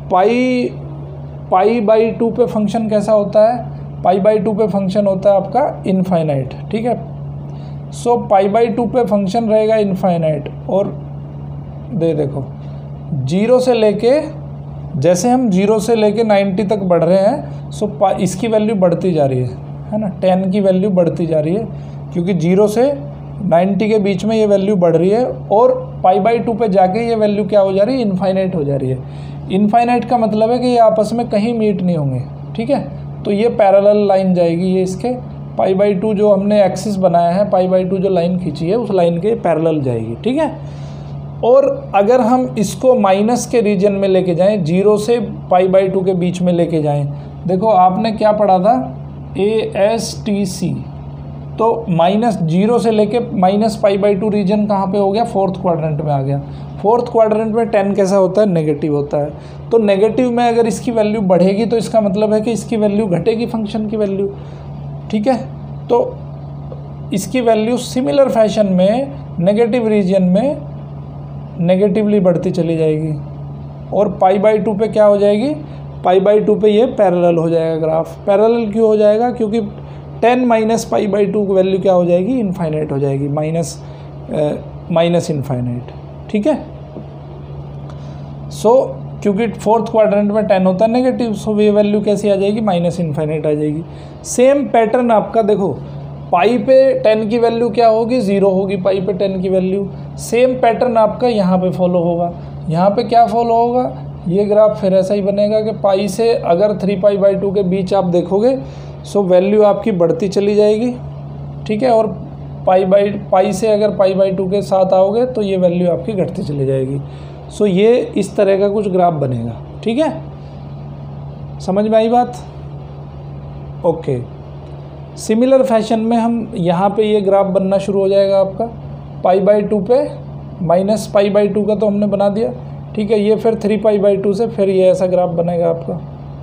पाई बाई 2 पे फंक्शन कैसा होता है, पाई बाई 2 पे फंक्शन होता है आपका इनफाइनाइट। ठीक है, सो पाई बाई 2 पे फंक्शन रहेगा इनफाइनाइट, और देखो 0 से लेके, जैसे हम 0 से लेके 90 तक बढ़ रहे हैं, सो इसकी वैल्यू बढ़ती जा रही है ना, 10 की वैल्यू बढ़ती जा रही है, क्योंकि 0 से 90 के बीच में ये वैल्यू बढ़ रही है, और पाई बाई 2 पे जाके ये वैल्यू क्या हो जा रही है, इनफाइनाइट हो जा रही है। इनफाइनाइट का मतलब है कि ये आपस में कहीं मीट नहीं होंगे। ठीक है, तो ये पैरेलल लाइन जाएगी, ये इसके पाई बाई 2 जो हमने एक्सिस बनाया है, पाई बाई 2 जो लाइन खींची है उस लाइन के पैरेलल जाएगी। ठीक है, और अगर हम इसको माइनस के रीजन में लेके जाएं, 0 से पाई बाई 2 के बीच में लेके जाएं, देखो आपने क्या पढ़ा था, ASTC, तो -0 से लेके माइनस पाई बाई 2 रीजन कहाँ पे हो गया, 4th क्वाड्रेंट में आ गया। 4th क्वाड्रेंट में 10 कैसा होता है, नेगेटिव होता है। तो नेगेटिव में अगर इसकी वैल्यू बढ़ेगी तो इसका मतलब है कि इसकी वैल्यू घटेगी, फंक्शन की वैल्यू। ठीक है, तो इसकी वैल्यू सिमिलर फैशन में नेगेटिव रीजन में नेगेटिवली बढ़ती चली जाएगी, और पाई बाई 2 पे क्या हो जाएगी, पाई बाई 2 पे ये पैरेलल हो जाएगा ग्राफ। पैरेलल क्यों हो जाएगा, क्योंकि 10 माइनस पाई बाई 2 की वैल्यू क्या हो जाएगी, इनफाइनाइट हो जाएगी, माइनस इनफाइनाइट। ठीक है, सो क्योंकि 4th क्वाड्रेंट में 10 होता है नेगेटिव, सो ये वैल्यू कैसी आ जाएगी, माइनस इनफाइनाइट आ जाएगी। सेम पैटर्न आपका देखो, पाई पे 10 की वैल्यू क्या होगी, 0 होगी, पाई पे 10 की वैल्यू। सेम पैटर्न आपका यहाँ पे फॉलो होगा। यहाँ पे क्या फॉलो होगा, ये ग्राफ फिर ऐसा ही बनेगा कि पाई से अगर 3 पाई बाई 2 के बीच आप देखोगे, सो वैल्यू आपकी बढ़ती चली जाएगी। ठीक है, और पाई से अगर पाई बाई 2 के साथ आओगे तो ये वैल्यू आपकी घटती चली जाएगी। सो ये इस तरह का कुछ ग्राफ बनेगा। ठीक है, समझ में आई बात? ओके, सिमिलर फैशन में हम यहाँ पे ये ग्राफ बनना शुरू हो जाएगा आपका, पाई बाई 2 पे माइनस पाई बाई 2 का तो हमने बना दिया। ठीक है, ये फिर 3 पाई बाई 2 से फिर ये ऐसा ग्राफ बनेगा आपका,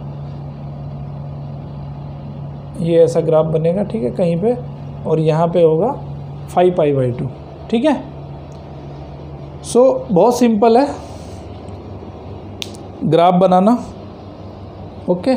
ये ऐसा ग्राफ बनेगा। ठीक है, कहीं पे, और यहाँ पे होगा 5 पाई बाई 2। ठीक है, सो बहुत सिंपल है ग्राफ बनाना। ओके,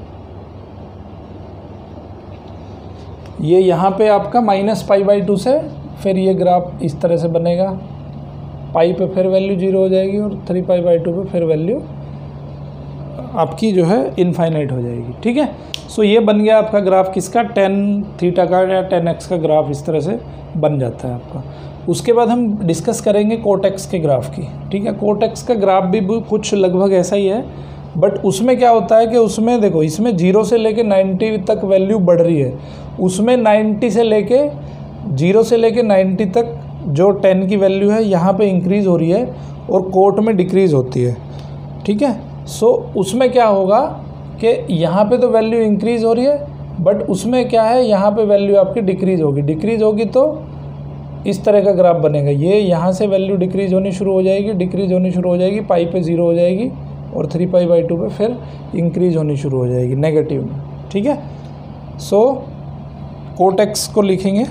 ये यहाँ पे आपका माइनस पाई बाई 2 से फिर ये ग्राफ इस तरह से बनेगा, पाई पे फिर वैल्यू 0 हो जाएगी, और 3 पाई बाई 2 पे फिर वैल्यू आपकी जो है इनफाइनाइट हो जाएगी। ठीक है, सो ये बन गया आपका ग्राफ किसका, tan थीटा का या tan x का ग्राफ इस तरह से बन जाता है आपका। उसके बाद हम डिस्कस करेंगे cot x के ग्राफ की। ठीक है, cot x का ग्राफ भी कुछ लगभग ऐसा ही है, बट उसमें क्या होता है कि उसमें देखो, इसमें 0 से लेके 90 तक वैल्यू बढ़ रही है, उसमें 90 से लेके 0 से लेके 90 तक जो 10 की वैल्यू है यहाँ पे इंक्रीज़ हो रही है, और कोट में डिक्रीज़ होती है। ठीक है, सो उसमें क्या होगा कि यहाँ पे तो वैल्यू इंक्रीज़ हो रही है, बट उसमें क्या है, यहाँ पे वैल्यू आपकी डिक्रीज़ होगी तो इस तरह का ग्राफ बनेगा। ये यहाँ से वैल्यू डिक्रीज़ होनी शुरू हो जाएगी, पाई पे 0 हो जाएगी, और 3 पाई बाई 2 पे फिर इंक्रीज़ होनी शुरू हो जाएगी नेगेटिव में। ठीक है, सो cot x को लिखेंगे,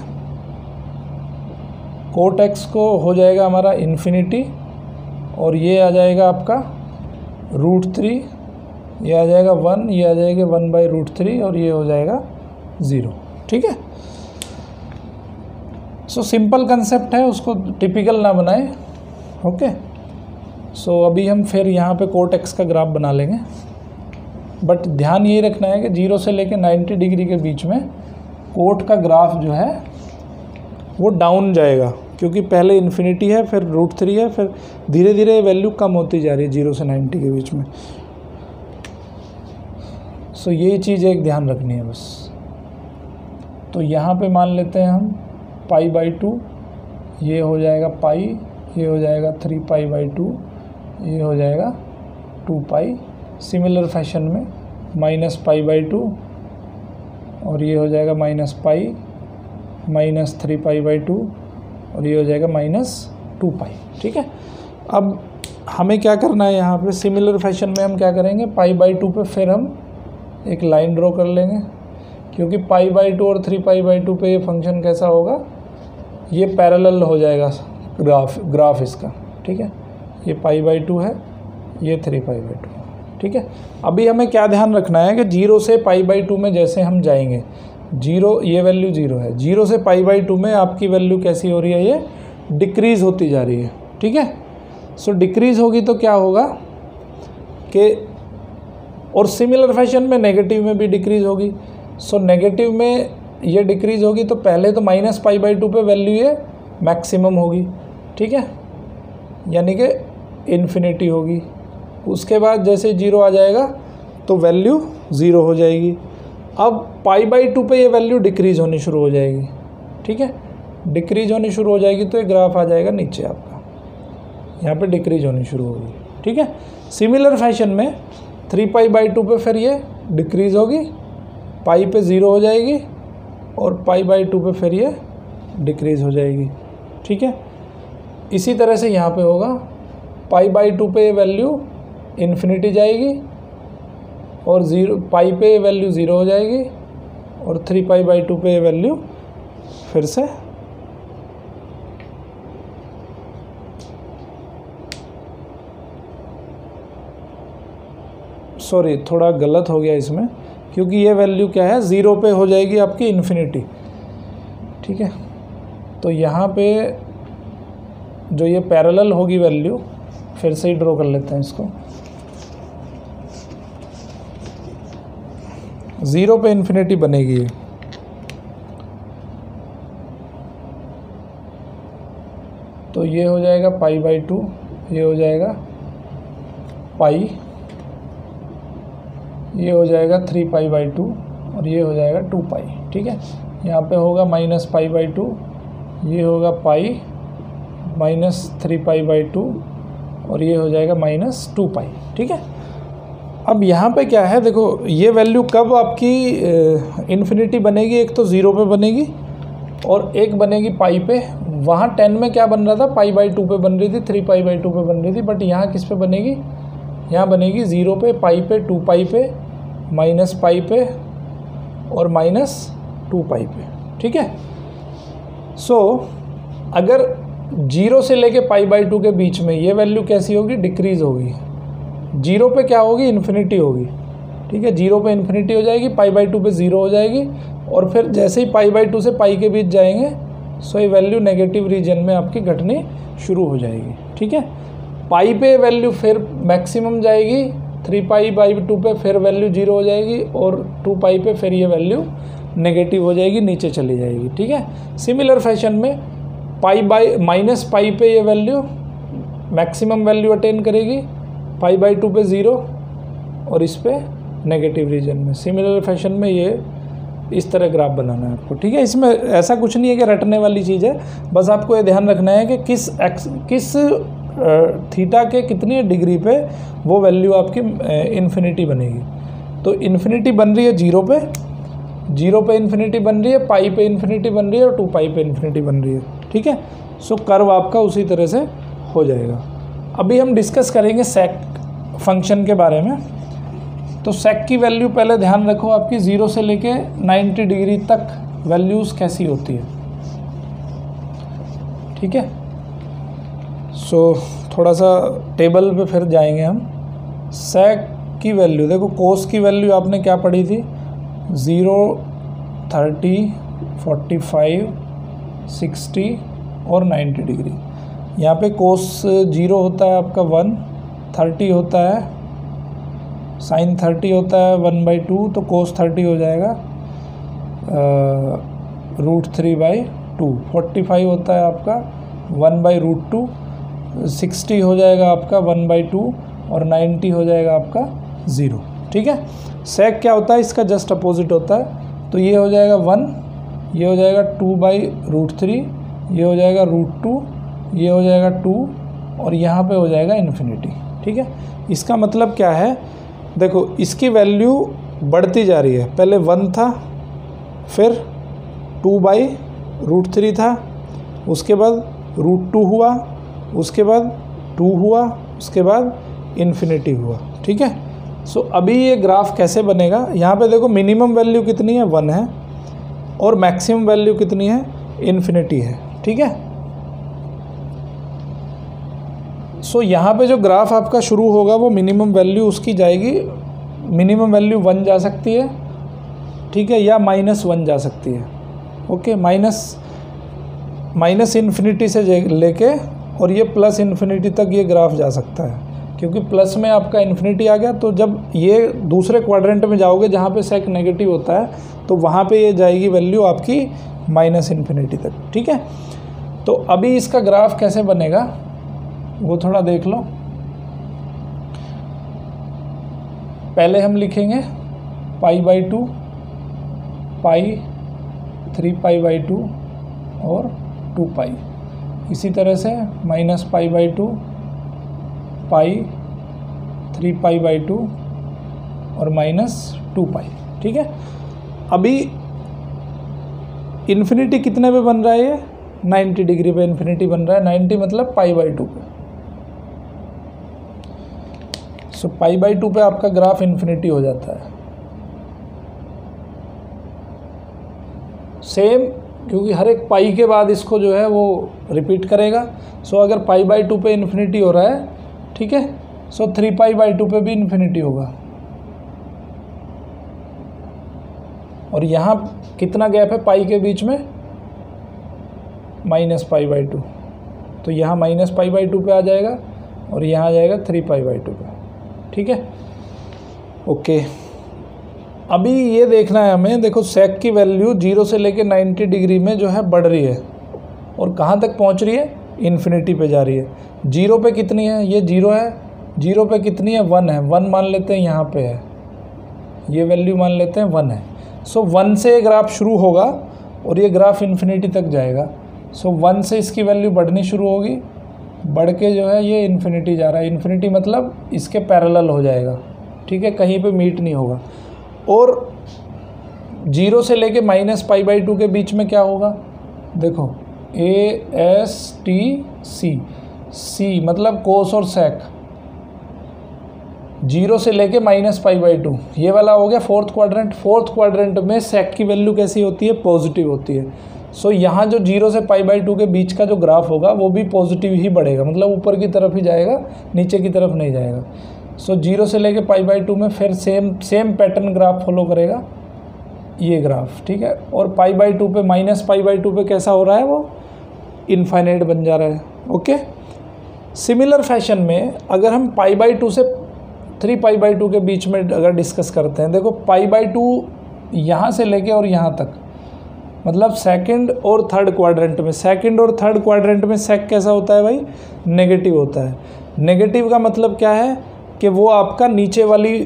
cot x को हो जाएगा हमारा इन्फिनिटी, और ये आ जाएगा आपका √3, ये आ जाएगा 1, ये आ जाएगा 1/√3, और ये हो जाएगा 0। ठीक है, सो सिंपल कंसेप्ट है, उसको टिपिकल ना बनाएं। ओके, सो अभी हम फिर यहाँ पे cot x का ग्राफ बना लेंगे, बट ध्यान ये रखना है कि 0 से लेके 90 डिग्री के बीच में कोट का ग्राफ जो है वो डाउन जाएगा, क्योंकि पहले इन्फिनिटी है, फिर √3 है, फिर धीरे धीरे वैल्यू कम होती जा रही है 0 से 90 के बीच में। सो ये चीज़ एक ध्यान रखनी है बस। तो यहाँ पे मान लेते हैं हम π/2, ये हो जाएगा पाई, ये हो जाएगा 3π/2, ये हो जाएगा 2π। सिमिलर फैशन में -π/2 और ये हो जाएगा -π, -3π/2 और ये हो जाएगा -2π। ठीक है, अब हमें क्या करना है यहाँ पे, सिमिलर फैशन में हम क्या करेंगे, π/2 पे फिर हम एक लाइन ड्रॉ कर लेंगे, क्योंकि π/2 और 3π/2 पे ये फंक्शन कैसा होगा, ये पैरेलल हो जाएगा ग्राफ इसका। ठीक है, ये π/2 है, ये 3π/2। ठीक है, अभी हमें क्या ध्यान रखना है कि 0 से π/2 में जैसे हम जाएंगे, 0 ये वैल्यू 0 है, 0 से π/2 में आपकी वैल्यू कैसी हो रही है, ये डिक्रीज़ होती जा रही है। ठीक है, सो डिक्रीज़ होगी तो क्या होगा कि, और सिमिलर फैशन में नेगेटिव में भी डिक्रीज़ होगी। सो नेगेटिव में ये डिक्रीज़ होगी तो पहले तो -π/2 पे वैल्यू ये मैक्सिमम होगी। ठीक है, यानी कि इन्फिनिटी होगी। उसके बाद जैसे 0 आ जाएगा तो वैल्यू 0 हो जाएगी। अब π/2 पे ये वैल्यू डिक्रीज़ होनी शुरू हो जाएगी। ठीक है, डिक्रीज़ होनी शुरू हो जाएगी तो ये ग्राफ आ जाएगा नीचे आपका, यहाँ पे डिक्रीज़ होनी शुरू होगी। ठीक है, सिमिलर फैशन में 3π/2 पे फिर ये डिक्रीज़ होगी, पाई पे 0 हो जाएगी और π/2 पे फिर ये डिक्रीज़ हो जाएगी। ठीक है, इसी तरह से यहाँ पे होगा, π/2 पे वैल्यू इन्फिनिटी जाएगी और पाई पे वैल्यू 0 हो जाएगी और 3π/2 पे वैल्यू फिर से सॉरी थोड़ा गलत हो गया इसमें, क्योंकि ये वैल्यू क्या है, 0 पे हो जाएगी आपकी इन्फिनिटी। ठीक है, तो यहाँ पे जो ये पैरेलल होगी वैल्यू, फिर से ही ड्रॉ कर लेते हैं इसको, 0 पे इन्फिनिटी बनेगी ये। तो ये हो जाएगा π/2, ये हो जाएगा पाई, ये हो जाएगा 3π/2 और ये हो जाएगा 2π। ठीक है, यहाँ पे होगा -π/2, ये होगा पाई -3π/2 और ये हो जाएगा -2π। ठीक है, अब यहाँ पे क्या है, देखो ये वैल्यू कब आपकी इन्फिनिटी बनेगी, एक तो 0 पे बनेगी और एक बनेगी पाई पे। वहाँ 10 में क्या बन रहा था, π/2 पे बन रही थी, 3π/2 पे बन रही थी, बट यहाँ किस पे बनेगी, यहाँ बनेगी 0 पे, पाई पे, 2π पे, -π पे और -2π पे। ठीक है, सो अगर 0 से लेके π/2 के बीच में ये वैल्यू कैसी होगी, डिक्रीज़ होगी। 0 पे क्या होगी, इन्फिनिटी होगी। ठीक है, 0 पे इन्फिनिटी हो जाएगी, π/2 पे 0 हो जाएगी और फिर जैसे ही π/2 से पाई के बीच जाएंगे, सो ये वैल्यू नेगेटिव रीजन में आपकी घटनी शुरू हो जाएगी। ठीक है, पाई पे वैल्यू फिर मैक्सिमम जाएगी, 3π/2 पे फिर वैल्यू 0 हो जाएगी और 2π पे फिर ये वैल्यू नेगेटिव हो जाएगी, नीचे चली जाएगी। ठीक है, सिमिलर फैशन में -π पे ये वैल्यू मैक्सिमम वैल्यू अटेन करेगी, π/2 पे 0 और इस पे नेगेटिव रीजन में। सिमिलर फैशन में ये इस तरह ग्राफ बनाना है आपको। ठीक है, इसमें ऐसा कुछ नहीं है कि रटने वाली चीज़ है, बस आपको ये ध्यान रखना है कि किस थीटा के कितनी डिग्री पे वो वैल्यू आपकी इन्फिनिटी बनेगी। तो इन्फिनिटी बन रही है 0 पे, 0 पे इन्फिनिटी बन रही है, पाई पे इन्फिनिटी बन रही है और 2π पे इन्फिनिटी बन रही है। ठीक है, सो कर्व आपका उसी तरह से हो जाएगा। अभी हम डिस्कस करेंगे सेक फंक्शन के बारे में। तो सेक की वैल्यू पहले ध्यान रखो, आपकी 0 से लेके 90 डिग्री तक वैल्यूज़ कैसी होती है। ठीक है, सो थोड़ा सा टेबल पे फिर जाएंगे हम। सेक की वैल्यू देखो, कोस की वैल्यू आपने क्या पढ़ी थी, 0, 30, 45, 60 और 90 डिग्री। यहाँ पे कोस 0 होता है आपका 1, 30 होता है, साइन 30 होता है 1/2, तो कोस 30 हो जाएगा √3/2। 45 होता है आपका 1/√2, 60 हो जाएगा आपका 1/2 और 90 हो जाएगा आपका 0। ठीक है। सेक क्या होता है, इसका जस्ट अपोजिट होता है, तो ये हो जाएगा 1, ये हो जाएगा 2/√3, ये हो जाएगा √2, ये हो जाएगा 2 और यहाँ पे हो जाएगा इन्फिनिटी। ठीक है, इसका मतलब क्या है, देखो इसकी वैल्यू बढ़ती जा रही है, पहले 1 था, फिर 2/√3 था, उसके बाद √2 हुआ, उसके बाद 2 हुआ, उसके बाद इन्फिनिटी हुआ। ठीक है, सो अभी ये ग्राफ कैसे बनेगा, यहाँ पे देखो मिनिमम वैल्यू कितनी है, 1 है, और मैक्सिमम वैल्यू कितनी है, इन्फिनिटी है। ठीक है, सो यहाँ पे जो ग्राफ आपका शुरू होगा वो मिनिमम वैल्यू उसकी जाएगी, मिनिमम वैल्यू 1 जा सकती है, ठीक है, या -1 जा सकती है। ओके, माइनस इन्फिनिटी से लेके और ये प्लस इन्फिनिटी तक ये ग्राफ जा सकता है, क्योंकि प्लस में आपका इन्फिनिटी आ गया, तो जब ये दूसरे क्वाड्रेंट में जाओगे जहाँ पे सेक नेगेटिव होता है, तो वहाँ पे ये जाएगी वैल्यू आपकी -इन्फिनिटी तक। ठीक है, तो अभी इसका ग्राफ कैसे बनेगा वो थोड़ा देख लो। पहले हम लिखेंगे π/2, पाई, 3π/2 और 2π। इसी तरह से -π/2, पाई, 3π/2 और -2π। ठीक है, अभी इन्फिनिटी कितने पे बन रहा है, ये 90 डिग्री पे इन्फिनिटी बन रहा है, 90 मतलब π/2 पे। सो π/2 पे आपका ग्राफ इन्फिनिटी हो जाता है। सेम, क्योंकि हर एक पाई के बाद इसको जो है वो रिपीट करेगा। सो अगर π/2 पे इन्फिनिटी हो रहा है, ठीक है, सो 3π/2 पे भी इन्फिनिटी होगा। और यहाँ कितना गैप है पाई के बीच में, -π/2, तो यहाँ -π/2 पे आ जाएगा और यहाँ आ जाएगा 3π/2 पे। ठीक है, ओके, अभी ये देखना है हमें, देखो सेक की वैल्यू 0 से लेके 90 डिग्री में जो है बढ़ रही है, और कहाँ तक पहुँच रही है, इन्फिनिटी पे जा रही है। 0 पे कितनी है, ये 0 है, 0 पे कितनी है, 1 है, 1 मान लेते हैं यहाँ पे है, ये वैल्यू मान लेते हैं 1 है। सो 1 से ये ग्राफ शुरू होगा और ये ग्राफ इन्फिनिटी तक जाएगा। सो 1 से इसकी वैल्यू बढ़नी शुरू होगी, बढ़ के जो है ये इन्फिनिटी जा रहा है, इन्फिनिटी मतलब इसके पैरेलल हो जाएगा। ठीक है, कहीं पे मीट नहीं होगा। और 0 से लेके -π/2 के बीच में क्या होगा, देखो ASTC, C मतलब कोस और सेक, 0 से लेके -π/2, ये वाला हो गया फोर्थ क्वाड्रेंट। फोर्थ क्वाड्रेंट में सेक की वैल्यू कैसी होती है, पॉजिटिव होती है। सो यहाँ जो 0 से π/2 के बीच का जो ग्राफ होगा वो भी पॉजिटिव ही बढ़ेगा, मतलब ऊपर की तरफ ही जाएगा, नीचे की तरफ नहीं जाएगा। सो 0 से लेके π/2 में फिर सेम पैटर्न ग्राफ फॉलो करेगा ये ग्राफ। ठीक है, और π/2 पे -π/2 पे कैसा हो रहा है, वो इनफाइनाइट बन जा रहा है। ओके, सिमिलर फैशन में अगर हम π/2 से 3π/2 के बीच में अगर डिस्कस करते हैं, देखो π/2 यहाँ से लेके और यहाँ तक, मतलब सेकंड और थर्ड क्वाड्रेंट में, सेकंड और थर्ड क्वाड्रेंट में सेक कैसा होता है भाई, नेगेटिव होता है। नेगेटिव का मतलब क्या है कि वो आपका नीचे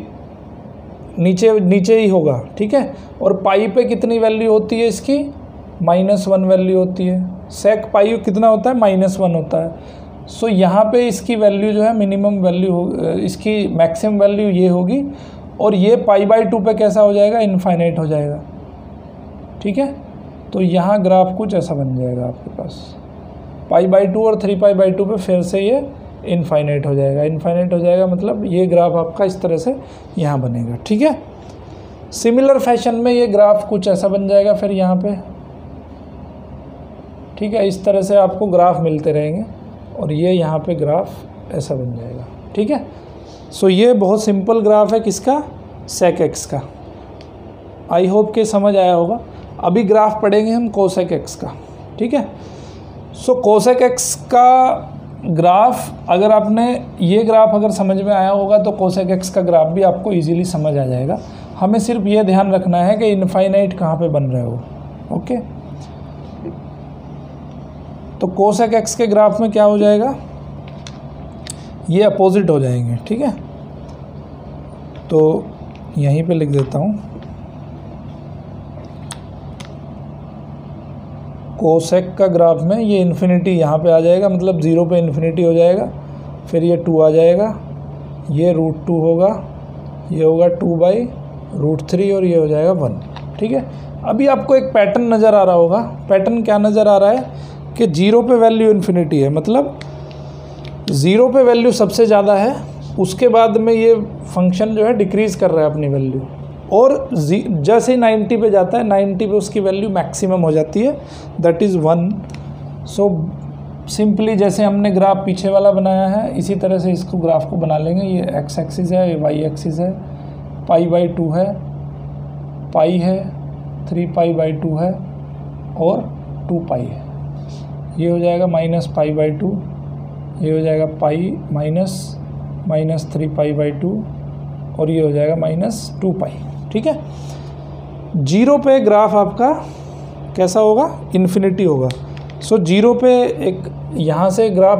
ही होगा। ठीक है, और पाई पे कितनी वैल्यू होती है इसकी, -1 वैल्यू होती है। सेक पाई कितना होता है, -1 होता है। सो यहाँ पे इसकी वैल्यू जो है मिनिमम वैल्यू हो, इसकी मैक्सिमम वैल्यू ये होगी, और ये π/2 पे कैसा हो जाएगा, इनफाइनाइट हो जाएगा। ठीक है, तो यहाँ ग्राफ कुछ ऐसा बन जाएगा आपके पास, π/2 और 3π/2 पे फिर से ये इनफाइनाइट हो जाएगा। इनफाइनाइट हो जाएगा मतलब ये ग्राफ आपका इस तरह से यहाँ बनेगा। ठीक है, सिमिलर फैशन में ये ग्राफ कुछ ऐसा बन जाएगा फिर यहाँ पे। ठीक है, इस तरह से आपको ग्राफ मिलते रहेंगे और ये यहाँ पे ग्राफ ऐसा बन जाएगा। ठीक है, सो ये बहुत सिंपल ग्राफ है किसका, सेक एक्स का। आई होप कि समझ आया होगा। अभी ग्राफ पढ़ेंगे हम कोसेक एक्स का। ठीक है, सो कोसेक एक्स का ग्राफ, अगर आपने ये ग्राफ अगर समझ में आया होगा तो कोसेक एक्स का ग्राफ भी आपको इजीली समझ आ जाएगा। हमें सिर्फ ये ध्यान रखना है कि इनफाइनाइट कहाँ पे बन रहे हो। ओके, तो कोसेक एक्स के ग्राफ में क्या हो जाएगा, ये अपोजिट हो जाएंगे। ठीक है, तो यहीं पे लिख देता हूँ, कोसेक का ग्राफ में ये इन्फिनिटी यहाँ पे आ जाएगा, मतलब 0 पे इन्फिनिटी हो जाएगा, फिर ये 2 आ जाएगा, ये √2 होगा, ये होगा 2/√3 और ये हो जाएगा 1। ठीक है, अभी आपको एक पैटर्न नज़र आ रहा होगा। पैटर्न क्या नज़र आ रहा है कि 0 पे वैल्यू इन्फिनिटी है, मतलब 0 पे वैल्यू सबसे ज़्यादा है, उसके बाद में ये फंक्शन जो है डिक्रीज़ कर रहा है अपनी वैल्यू, और जैसे ही 90 पे जाता है 90 पे उसकी वैल्यू मैक्सिमम हो जाती है, दैट इज़ 1। सो सिंपली जैसे हमने ग्राफ पीछे वाला बनाया है इसी तरह से इसको ग्राफ को बना लेंगे। ये x एक्सिस है, ये y एक्सिस है, π/2 है, पाई है, 3π/2 है और 2π है। ये हो जाएगा -π/2, ये हो जाएगा पाई माइनस 3π/2 और ये हो जाएगा -2π। ठीक है, 0 पे ग्राफ आपका कैसा होगा, इन्फिनिटी होगा। सो 0 पे एक यहाँ से ग्राफ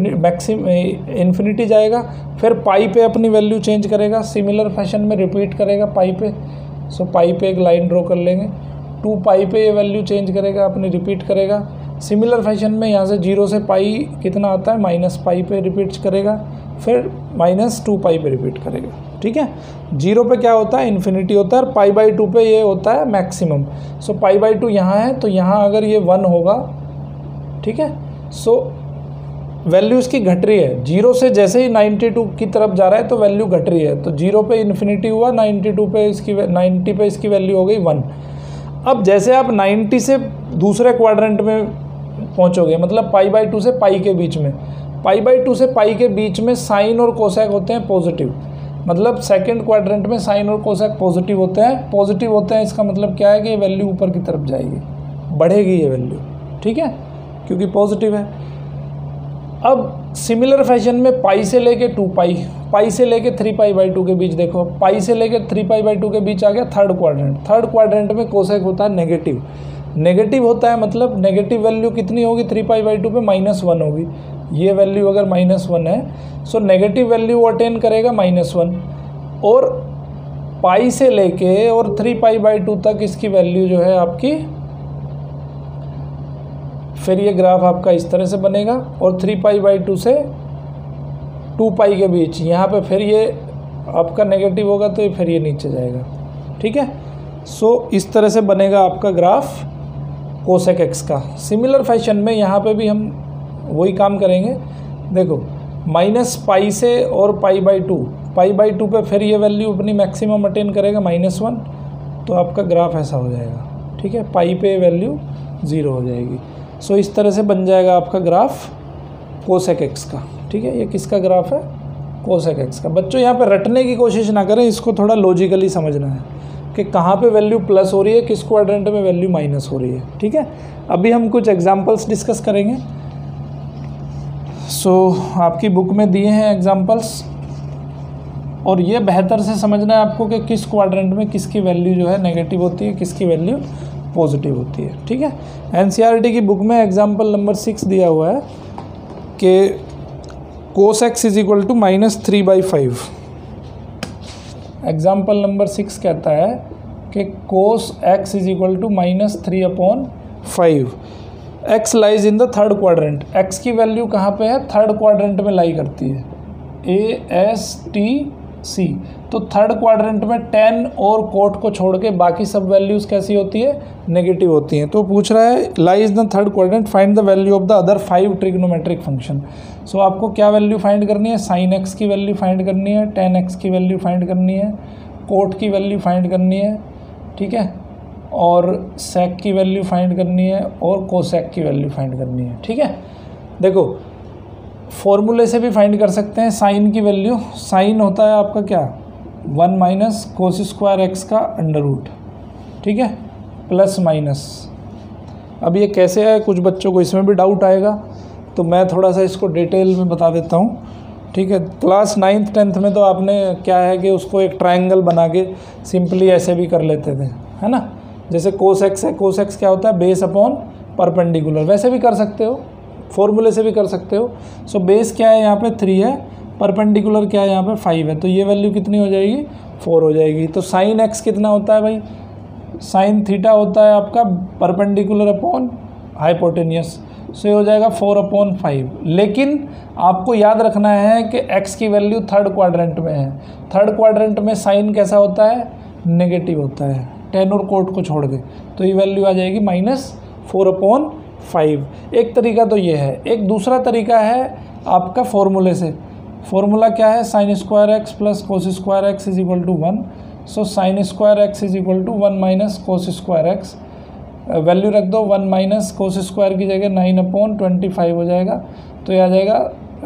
इन्फिनिटी जाएगा, फिर पाई पे अपनी वैल्यू चेंज करेगा, सिमिलर फैशन में रिपीट करेगा पाई पे। सो पाई पे एक लाइन ड्रॉ कर लेंगे, 2π पे ये वैल्यू चेंज करेगा, अपनी रिपीट करेगा। सिमिलर फैशन में यहाँ से 0 से पाई कितना आता है, -π पे रिपीट करेगा, फिर -2π पे रिपीट करेगा। ठीक है, 0 पे क्या होता है, इन्फिनिटी होता है, और π/2 पे ये होता है मैक्सिमम। सो π/2 यहाँ है, तो यहाँ अगर ये 1 होगा, ठीक है, सो वैल्यू इसकी घट रही है। 0 से जैसे ही 92 की तरफ जा रहा है तो वैल्यू घट रही है, तो 0 पे इन्फिनिटी हुआ, 90 पे इसकी वैल्यू हो गई 1। अब जैसे आप 90 से दूसरे क्वाड्रेंट में पहुँचोगे, मतलब π/2 से पाई के बीच में, π/2 से पाई के बीच में साइन और कोसेक होते हैं पॉजिटिव, मतलब सेकंड क्वाड्रेंट में साइन और कोसेक पॉजिटिव होते हैं। इसका मतलब क्या है कि ये वैल्यू ऊपर की तरफ जाएगी, बढ़ेगी ये वैल्यू। ठीक है, क्योंकि पॉजिटिव है। अब सिमिलर फैशन में पाई से लेके 2π, पाई से लेके 3π/2 के बीच देखो, पाई से लेके 3π/2 के बीच आ गया थर्ड क्वाड्रेंट में कोसेक होता है नेगेटिव होता है, मतलब नेगेटिव वैल्यू कितनी होगी 3π/2 पे, -1 होगी। ये वैल्यू अगर -1 है, सो नेगेटिव वैल्यू अटेन करेगा -1, और पाई से लेके और 3π/2 तक इसकी वैल्यू जो है आपकी, फिर ये ग्राफ आपका इस तरह से बनेगा, और 3π/2 से 2π के बीच यहाँ पे फिर ये आपका नेगेटिव होगा, तो फिर ये नीचे जाएगा। ठीक है, सो इस तरह से बनेगा आपका ग्राफ कोसेक एक्स का। सिमिलर फैशन में यहाँ पे भी हम वही काम करेंगे। देखो -π से और π/2 पे फिर ये वैल्यू अपनी मैक्सिमम अटेन करेगा -1, तो आपका ग्राफ ऐसा हो जाएगा। ठीक है, पाई पे वैल्यू 0 हो जाएगी। सो इस तरह से बन जाएगा आपका ग्राफ कोसेक एक्स का। ठीक है, ये किसका ग्राफ है, कोसेक एक्स का। बच्चों यहाँ पे रटने की कोशिश ना करें, इसको थोड़ा लॉजिकली समझना है कि कहाँ पे वैल्यू प्लस हो रही है, किस क्वाड्रेंट में वैल्यू माइनस हो रही है। ठीक है, अभी हम कुछ एग्जांपल्स डिस्कस करेंगे। सो आपकी बुक में दिए हैं एग्जांपल्स, और ये बेहतर से समझना है आपको कि किस क्वाड्रेंट में किसकी वैल्यू जो है नेगेटिव होती है, किसकी वैल्यू पॉजिटिव होती है। ठीक है, एनसीईआरटी की बुक में एग्जांपल नंबर 6 दिया हुआ है कि cos x is equal to -3/5। Example number 6 कहता है कि cos x is equal to -3/5। x lies in the third quadrant. x की वैल्यू कहाँ पे है, थर्ड क्वाड्रेंट में लाई करती है, ASTC। तो थर्ड क्वाड्रेंट में 10 और कोट को छोड़ के बाकी सब वैल्यूज़ कैसी होती है, नेगेटिव होती हैं। तो पूछ रहा है lies the third quadrant, find the value of the other 5 trigonometric function. So आपको क्या वैल्यू फाइंड करनी है, sin x की वैल्यू फाइंड करनी है, tan x की वैल्यू फाइंड करनी है, कोट की वैल्यू फाइंड करनी है, ठीक है, और sec की वैल्यू फाइंड करनी है, और cosec की वैल्यू फाइंड करनी है। ठीक है, देखो फॉर्मूले से भी फाइंड कर सकते हैं। साइन की वैल्यू, साइन होता है आपका क्या, 1 - cos² x का अंडर रूट। ठीक है, प्लस माइनस। अब ये कैसे है, कुछ बच्चों को इसमें भी डाउट आएगा, तो मैं थोड़ा सा इसको डिटेल में बता देता हूँ। ठीक है, क्लास 9th 10th में तो आपने क्या है कि उसको एक ट्रायंगल बना के सिंपली ऐसे भी कर लेते थे, है ना। जैसे cos x है, cos x क्या होता है, बेस अपॉन परपेंडिकुलर। वैसे भी कर सकते हो, फॉर्मूले से भी कर सकते हो। सो बेस क्या है यहाँ पे 3 है, परपेंडिकुलर क्या है यहाँ पे 5 है, तो ये वैल्यू कितनी हो जाएगी 4 हो जाएगी। तो साइन एक्स कितना होता है भाई, साइन थीटा होता है आपका परपेंडिकुलर अपॉन हाइपोटेनियस, सो ये हो जाएगा 4/5। लेकिन आपको याद रखना है कि x की वैल्यू थर्ड क्वाड्रेंट में है, थर्ड क्वाड्रेंट में साइन कैसा होता है, नेगेटिव होता है, टेन और कोट को छोड़ के, तो ये वैल्यू आ जाएगी -4/5। एक तरीका तो ये है। एक दूसरा तरीका है आपका फॉर्मूले से, फॉर्मूला क्या है, sin square x plus cos square x is equal to 1, सो sin square x is equal to 1 minus cos square x, value रख दो 1 माइनस कोस स्क्वायर की जगह 9/25 हो जाएगा, तो ये आ जाएगा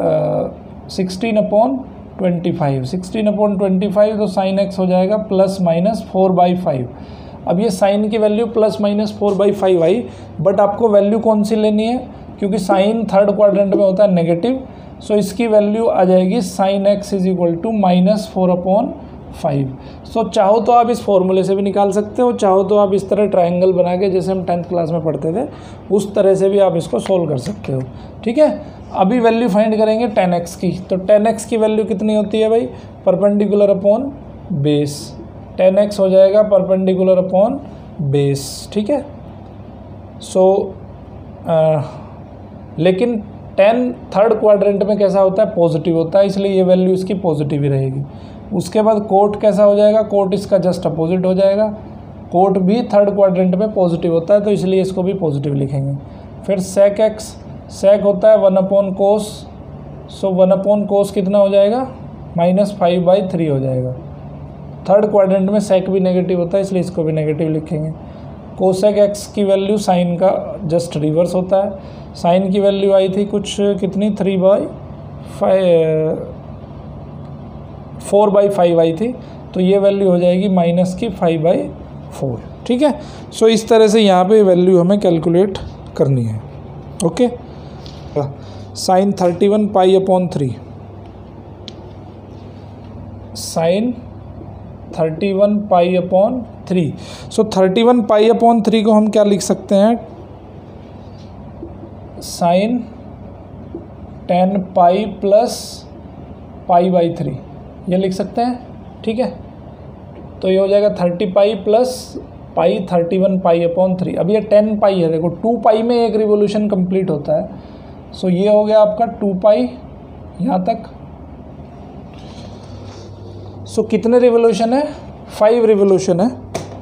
16/25, 16/25 तो sin x हो जाएगा ±4/5। अब ये साइन की वैल्यू ±4/5 आई, बट आपको वैल्यू कौन सी लेनी है, क्योंकि साइन थर्ड क्वाड्रेंट में होता है नेगेटिव, सो इसकी वैल्यू आ जाएगी sin x is equal to -4/5। So चाहो तो आप इस फॉर्मूले से भी निकाल सकते हो, चाहो तो आप इस तरह ट्रायंगल बना के जैसे हम 10th क्लास में पढ़ते थे उस तरह से भी आप इसको सोल्व कर सकते हो। ठीक है, अभी वैल्यू फाइंड करेंगे 10x की। तो 10x की वैल्यू कितनी होती है भाई, परपेंडिकुलर अपॉन बेस, 10x हो जाएगा परपेंडिकुलर अपॉन बेस। ठीक है, सो लेकिन 10 थर्ड क्वाड्रेंट में कैसा होता है, पॉजिटिव होता है, इसलिए ये वैल्यू इसकी पॉजिटिव ही रहेगी। उसके बाद कोट कैसा हो जाएगा, कोट इसका जस्ट अपोजिट हो जाएगा, कोट भी थर्ड क्वाड्रेंट में पॉजिटिव होता है, तो इसलिए इसको भी पॉजिटिव लिखेंगे। फिर सेक एक्स, सेक होता है 1/cos, सो 1/cos कितना हो जाएगा, -5/3 हो जाएगा। थर्ड क्वाड्रेंट में सेक भी नेगेटिव होता है, इसलिए इसको भी नेगेटिव लिखेंगे। कोसेक एक्स की वैल्यू साइन का जस्ट रिवर्स होता है, साइन की वैल्यू आई थी कुछ कितनी 4/5 आई थी, तो ये वैल्यू हो जाएगी -5/4। ठीक है, सो इस तरह से यहाँ पे वैल्यू हमें कैलकुलेट करनी है। ओके, साइन 31π/3, साइन 31π/3, सो 31π/3 को हम क्या लिख सकते हैं, साइन 10π प्लस π/3 ये लिख सकते हैं। ठीक है, तो ये हो जाएगा 30π प्लस π 31π/3। अब ये 10π है, देखो 2π में एक रिवोल्यूशन कंप्लीट होता है, सो ये हो गया आपका 2π यहाँ तक। सो कितने रिवोल्यूशन है, 5 रिवोल्यूशन है।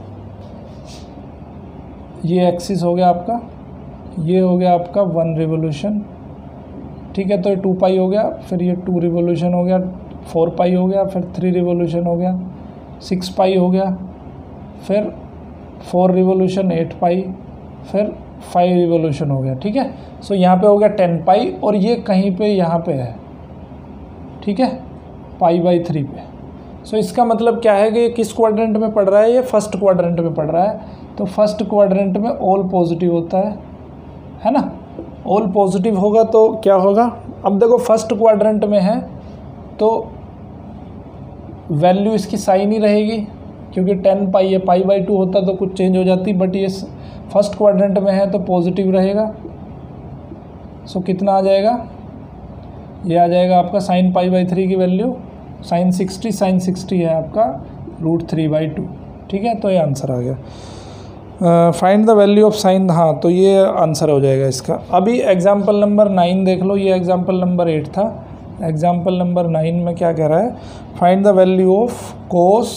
ये एक्सिस हो गया आपका, ये हो गया आपका 1 रिवोल्यूशन। ठीक है, तो ये 2π हो गया, फिर ये 2 रिवोल्यूशन हो गया, 4π हो गया, फिर 3 रिवोल्यूशन हो गया, 6π हो गया, फिर 4 रिवोल्यूशन 8π, फिर 5 रिवोल्यूशन हो गया। ठीक है, सो यहाँ पे हो गया 10π, और ये कहीं पे यहाँ पे है, ठीक है, π/3 पे। सो इसका मतलब क्या है कि ये किस क्वाड्रेंट में पड़ रहा है, ये फर्स्ट क्वाड्रेंट में पड़ रहा है, तो फर्स्ट क्वाड्रेंट में ऑल पॉजिटिव होता है ना, ऑल पॉजिटिव होगा तो क्या होगा, अब देखो फर्स्ट क्वाड्रेंट में है तो वैल्यू इसकी साइन ही रहेगी, क्योंकि 10π है, π/2 होता तो कुछ चेंज हो जाती, बट ये फर्स्ट क्वाड्रेंट में है तो पॉजिटिव रहेगा। सो कितना आ जाएगा, ये आ जाएगा आपका साइन π/3 की वैल्यू साइन 60 है आपका √3/2। ठीक है, तो ये आंसर आ गया। Find the value of sine, हाँ तो ये आंसर हो जाएगा इसका। अभी एग्जाम्पल नंबर 9 देख लो, ये एग्जाम्पल नंबर 8 था, एग्जाम्पल नंबर 9 में क्या कह रहा है, find the value of cos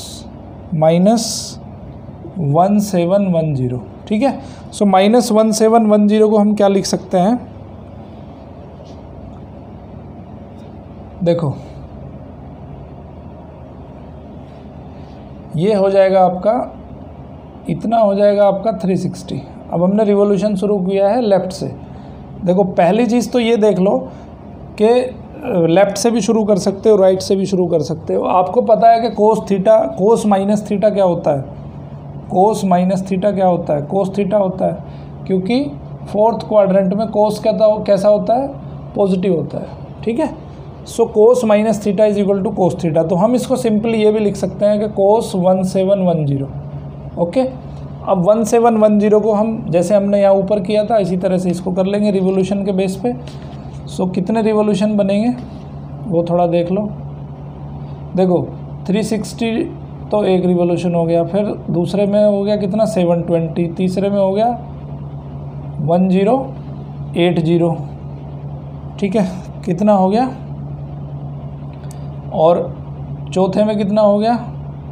-1710। ठीक है, सो -1710 को हम क्या लिख सकते हैं, देखो ये हो जाएगा आपका, इतना हो जाएगा आपका 360। अब हमने रिवॉल्यूशन शुरू किया है लेफ़्ट से। देखो पहली चीज़ तो ये देख लो कि लेफ़्ट से भी शुरू कर सकते हो, राइट से भी शुरू कर सकते हो। आपको पता है कि कोस माइनस थीटा क्या होता है, कोस माइनस थीटा क्या होता है, कोस थीटा होता है, क्योंकि फोर्थ क्वाड्रेंट में कोस कैसा होता है, पॉजिटिव होता है। ठीक है, so cos minus theta is equal to cos theta. तो हम इसको सिंपली ये भी लिख सकते हैं कि कोस 1710। ओके, अब 1710 को हम जैसे हमने यहाँ ऊपर किया था इसी तरह से इसको कर लेंगे रिवोल्यूशन के बेस पे। सो कितने रिवोल्यूशन बनेंगे, वो थोड़ा देख लो। देखो 360 तो एक रिवोल्यूशन हो गया, फिर दूसरे में हो गया कितना 720, तीसरे में हो गया 1080, ठीक है, कितना हो गया, और चौथे में कितना हो गया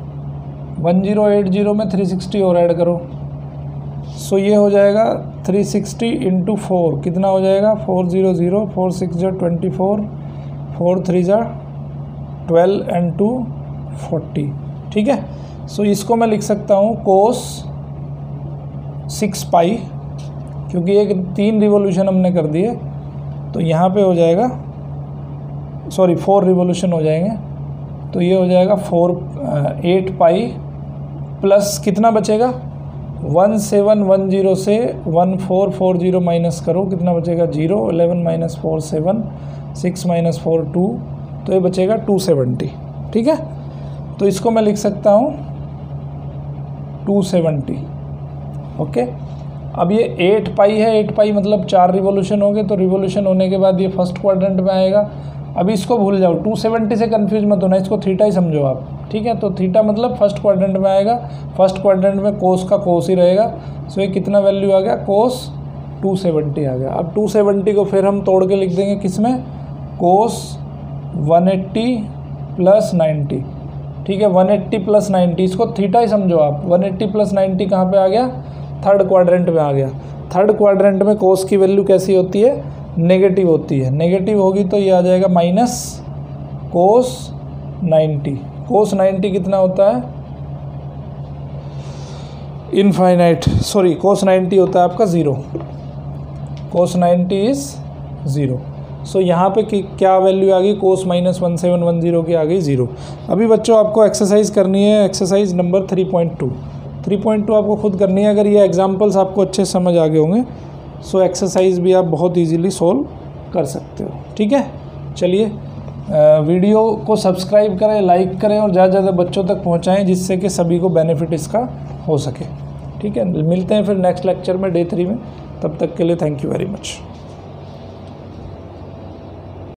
1080 में 360 और ऐड करो। सो ये हो जाएगा 360 × 4 कितना हो जाएगा 400, 4 6 जा 24, 4 3 जा 12 एंड 2 40, ठीक है। सो इसको मैं लिख सकता हूँ कोस 6 पाई, क्योंकि एक 3 रिवोल्यूशन हमने कर दिए तो यहाँ पे हो जाएगा, सॉरी 4 रिवोल्यूशन हो जाएंगे, तो ये हो जाएगा 8 पाई प्लस कितना बचेगा 1710 से 1440 माइनस करो, कितना बचेगा 0, 11 माइनस 4 7, 6 माइनस 4 2, तो ये बचेगा 270, ठीक है। तो इसको मैं लिख सकता हूँ 270, ओके। अब ये 8 पाई है, 8 पाई मतलब 4 रिवोल्यूशन हो गए, तो रिवोल्यूशन होने के बाद ये फर्स्ट क्वाड्रेंट में आएगा। अभी इसको भूल जाओ, 270 से कंफ्यूज मत होना, इसको थीटा ही समझो आप, ठीक है। तो थीटा मतलब फर्स्ट क्वाड्रेंट में आएगा, फर्स्ट क्वाड्रेंट में कोस का कोस ही रहेगा। सो ये कितना वैल्यू आ गया कोस 270 आ गया। अब 270 को फिर हम तोड़ के लिख देंगे किस में, कोस 180 + 90, ठीक है। 180 + 90, इसको थीटा ही समझो आप। 180 + 90 कहाँ पे आ गया, थर्ड क्वाड्रेंट में आ गया। थर्ड क्वाड्रेंट में कोस की वैल्यू कैसी होती है, नेगेटिव होती है। नेगेटिव होगी तो ये आ जाएगा माइनस कोस 90। कोस 90 कितना होता है, इनफाइनाइट, सॉरी कोस 90 होता है आपका 0, कोस 90 इज़ 0। सो यहाँ पे क्या वैल्यू आ गई, कोस -1710 की आ गई 0। अभी बच्चों आपको एक्सरसाइज करनी है, एक्सरसाइज नंबर 3.2 आपको खुद करनी है। अगर ये एग्जांपल्स आपको अच्छे समझ आ गए होंगे सो एक्सरसाइज भी आप बहुत इजीली सोल्व कर सकते हो, ठीक है। चलिए वीडियो को सब्सक्राइब करें, लाइक करें और ज़्यादा से ज़्यादा बच्चों तक पहुंचाएं, जिससे कि सभी को बेनिफिट इसका हो सके, ठीक है। मिलते हैं फिर नेक्स्ट लेक्चर में, डे 3 में। तब तक के लिए थैंक यू वेरी मच।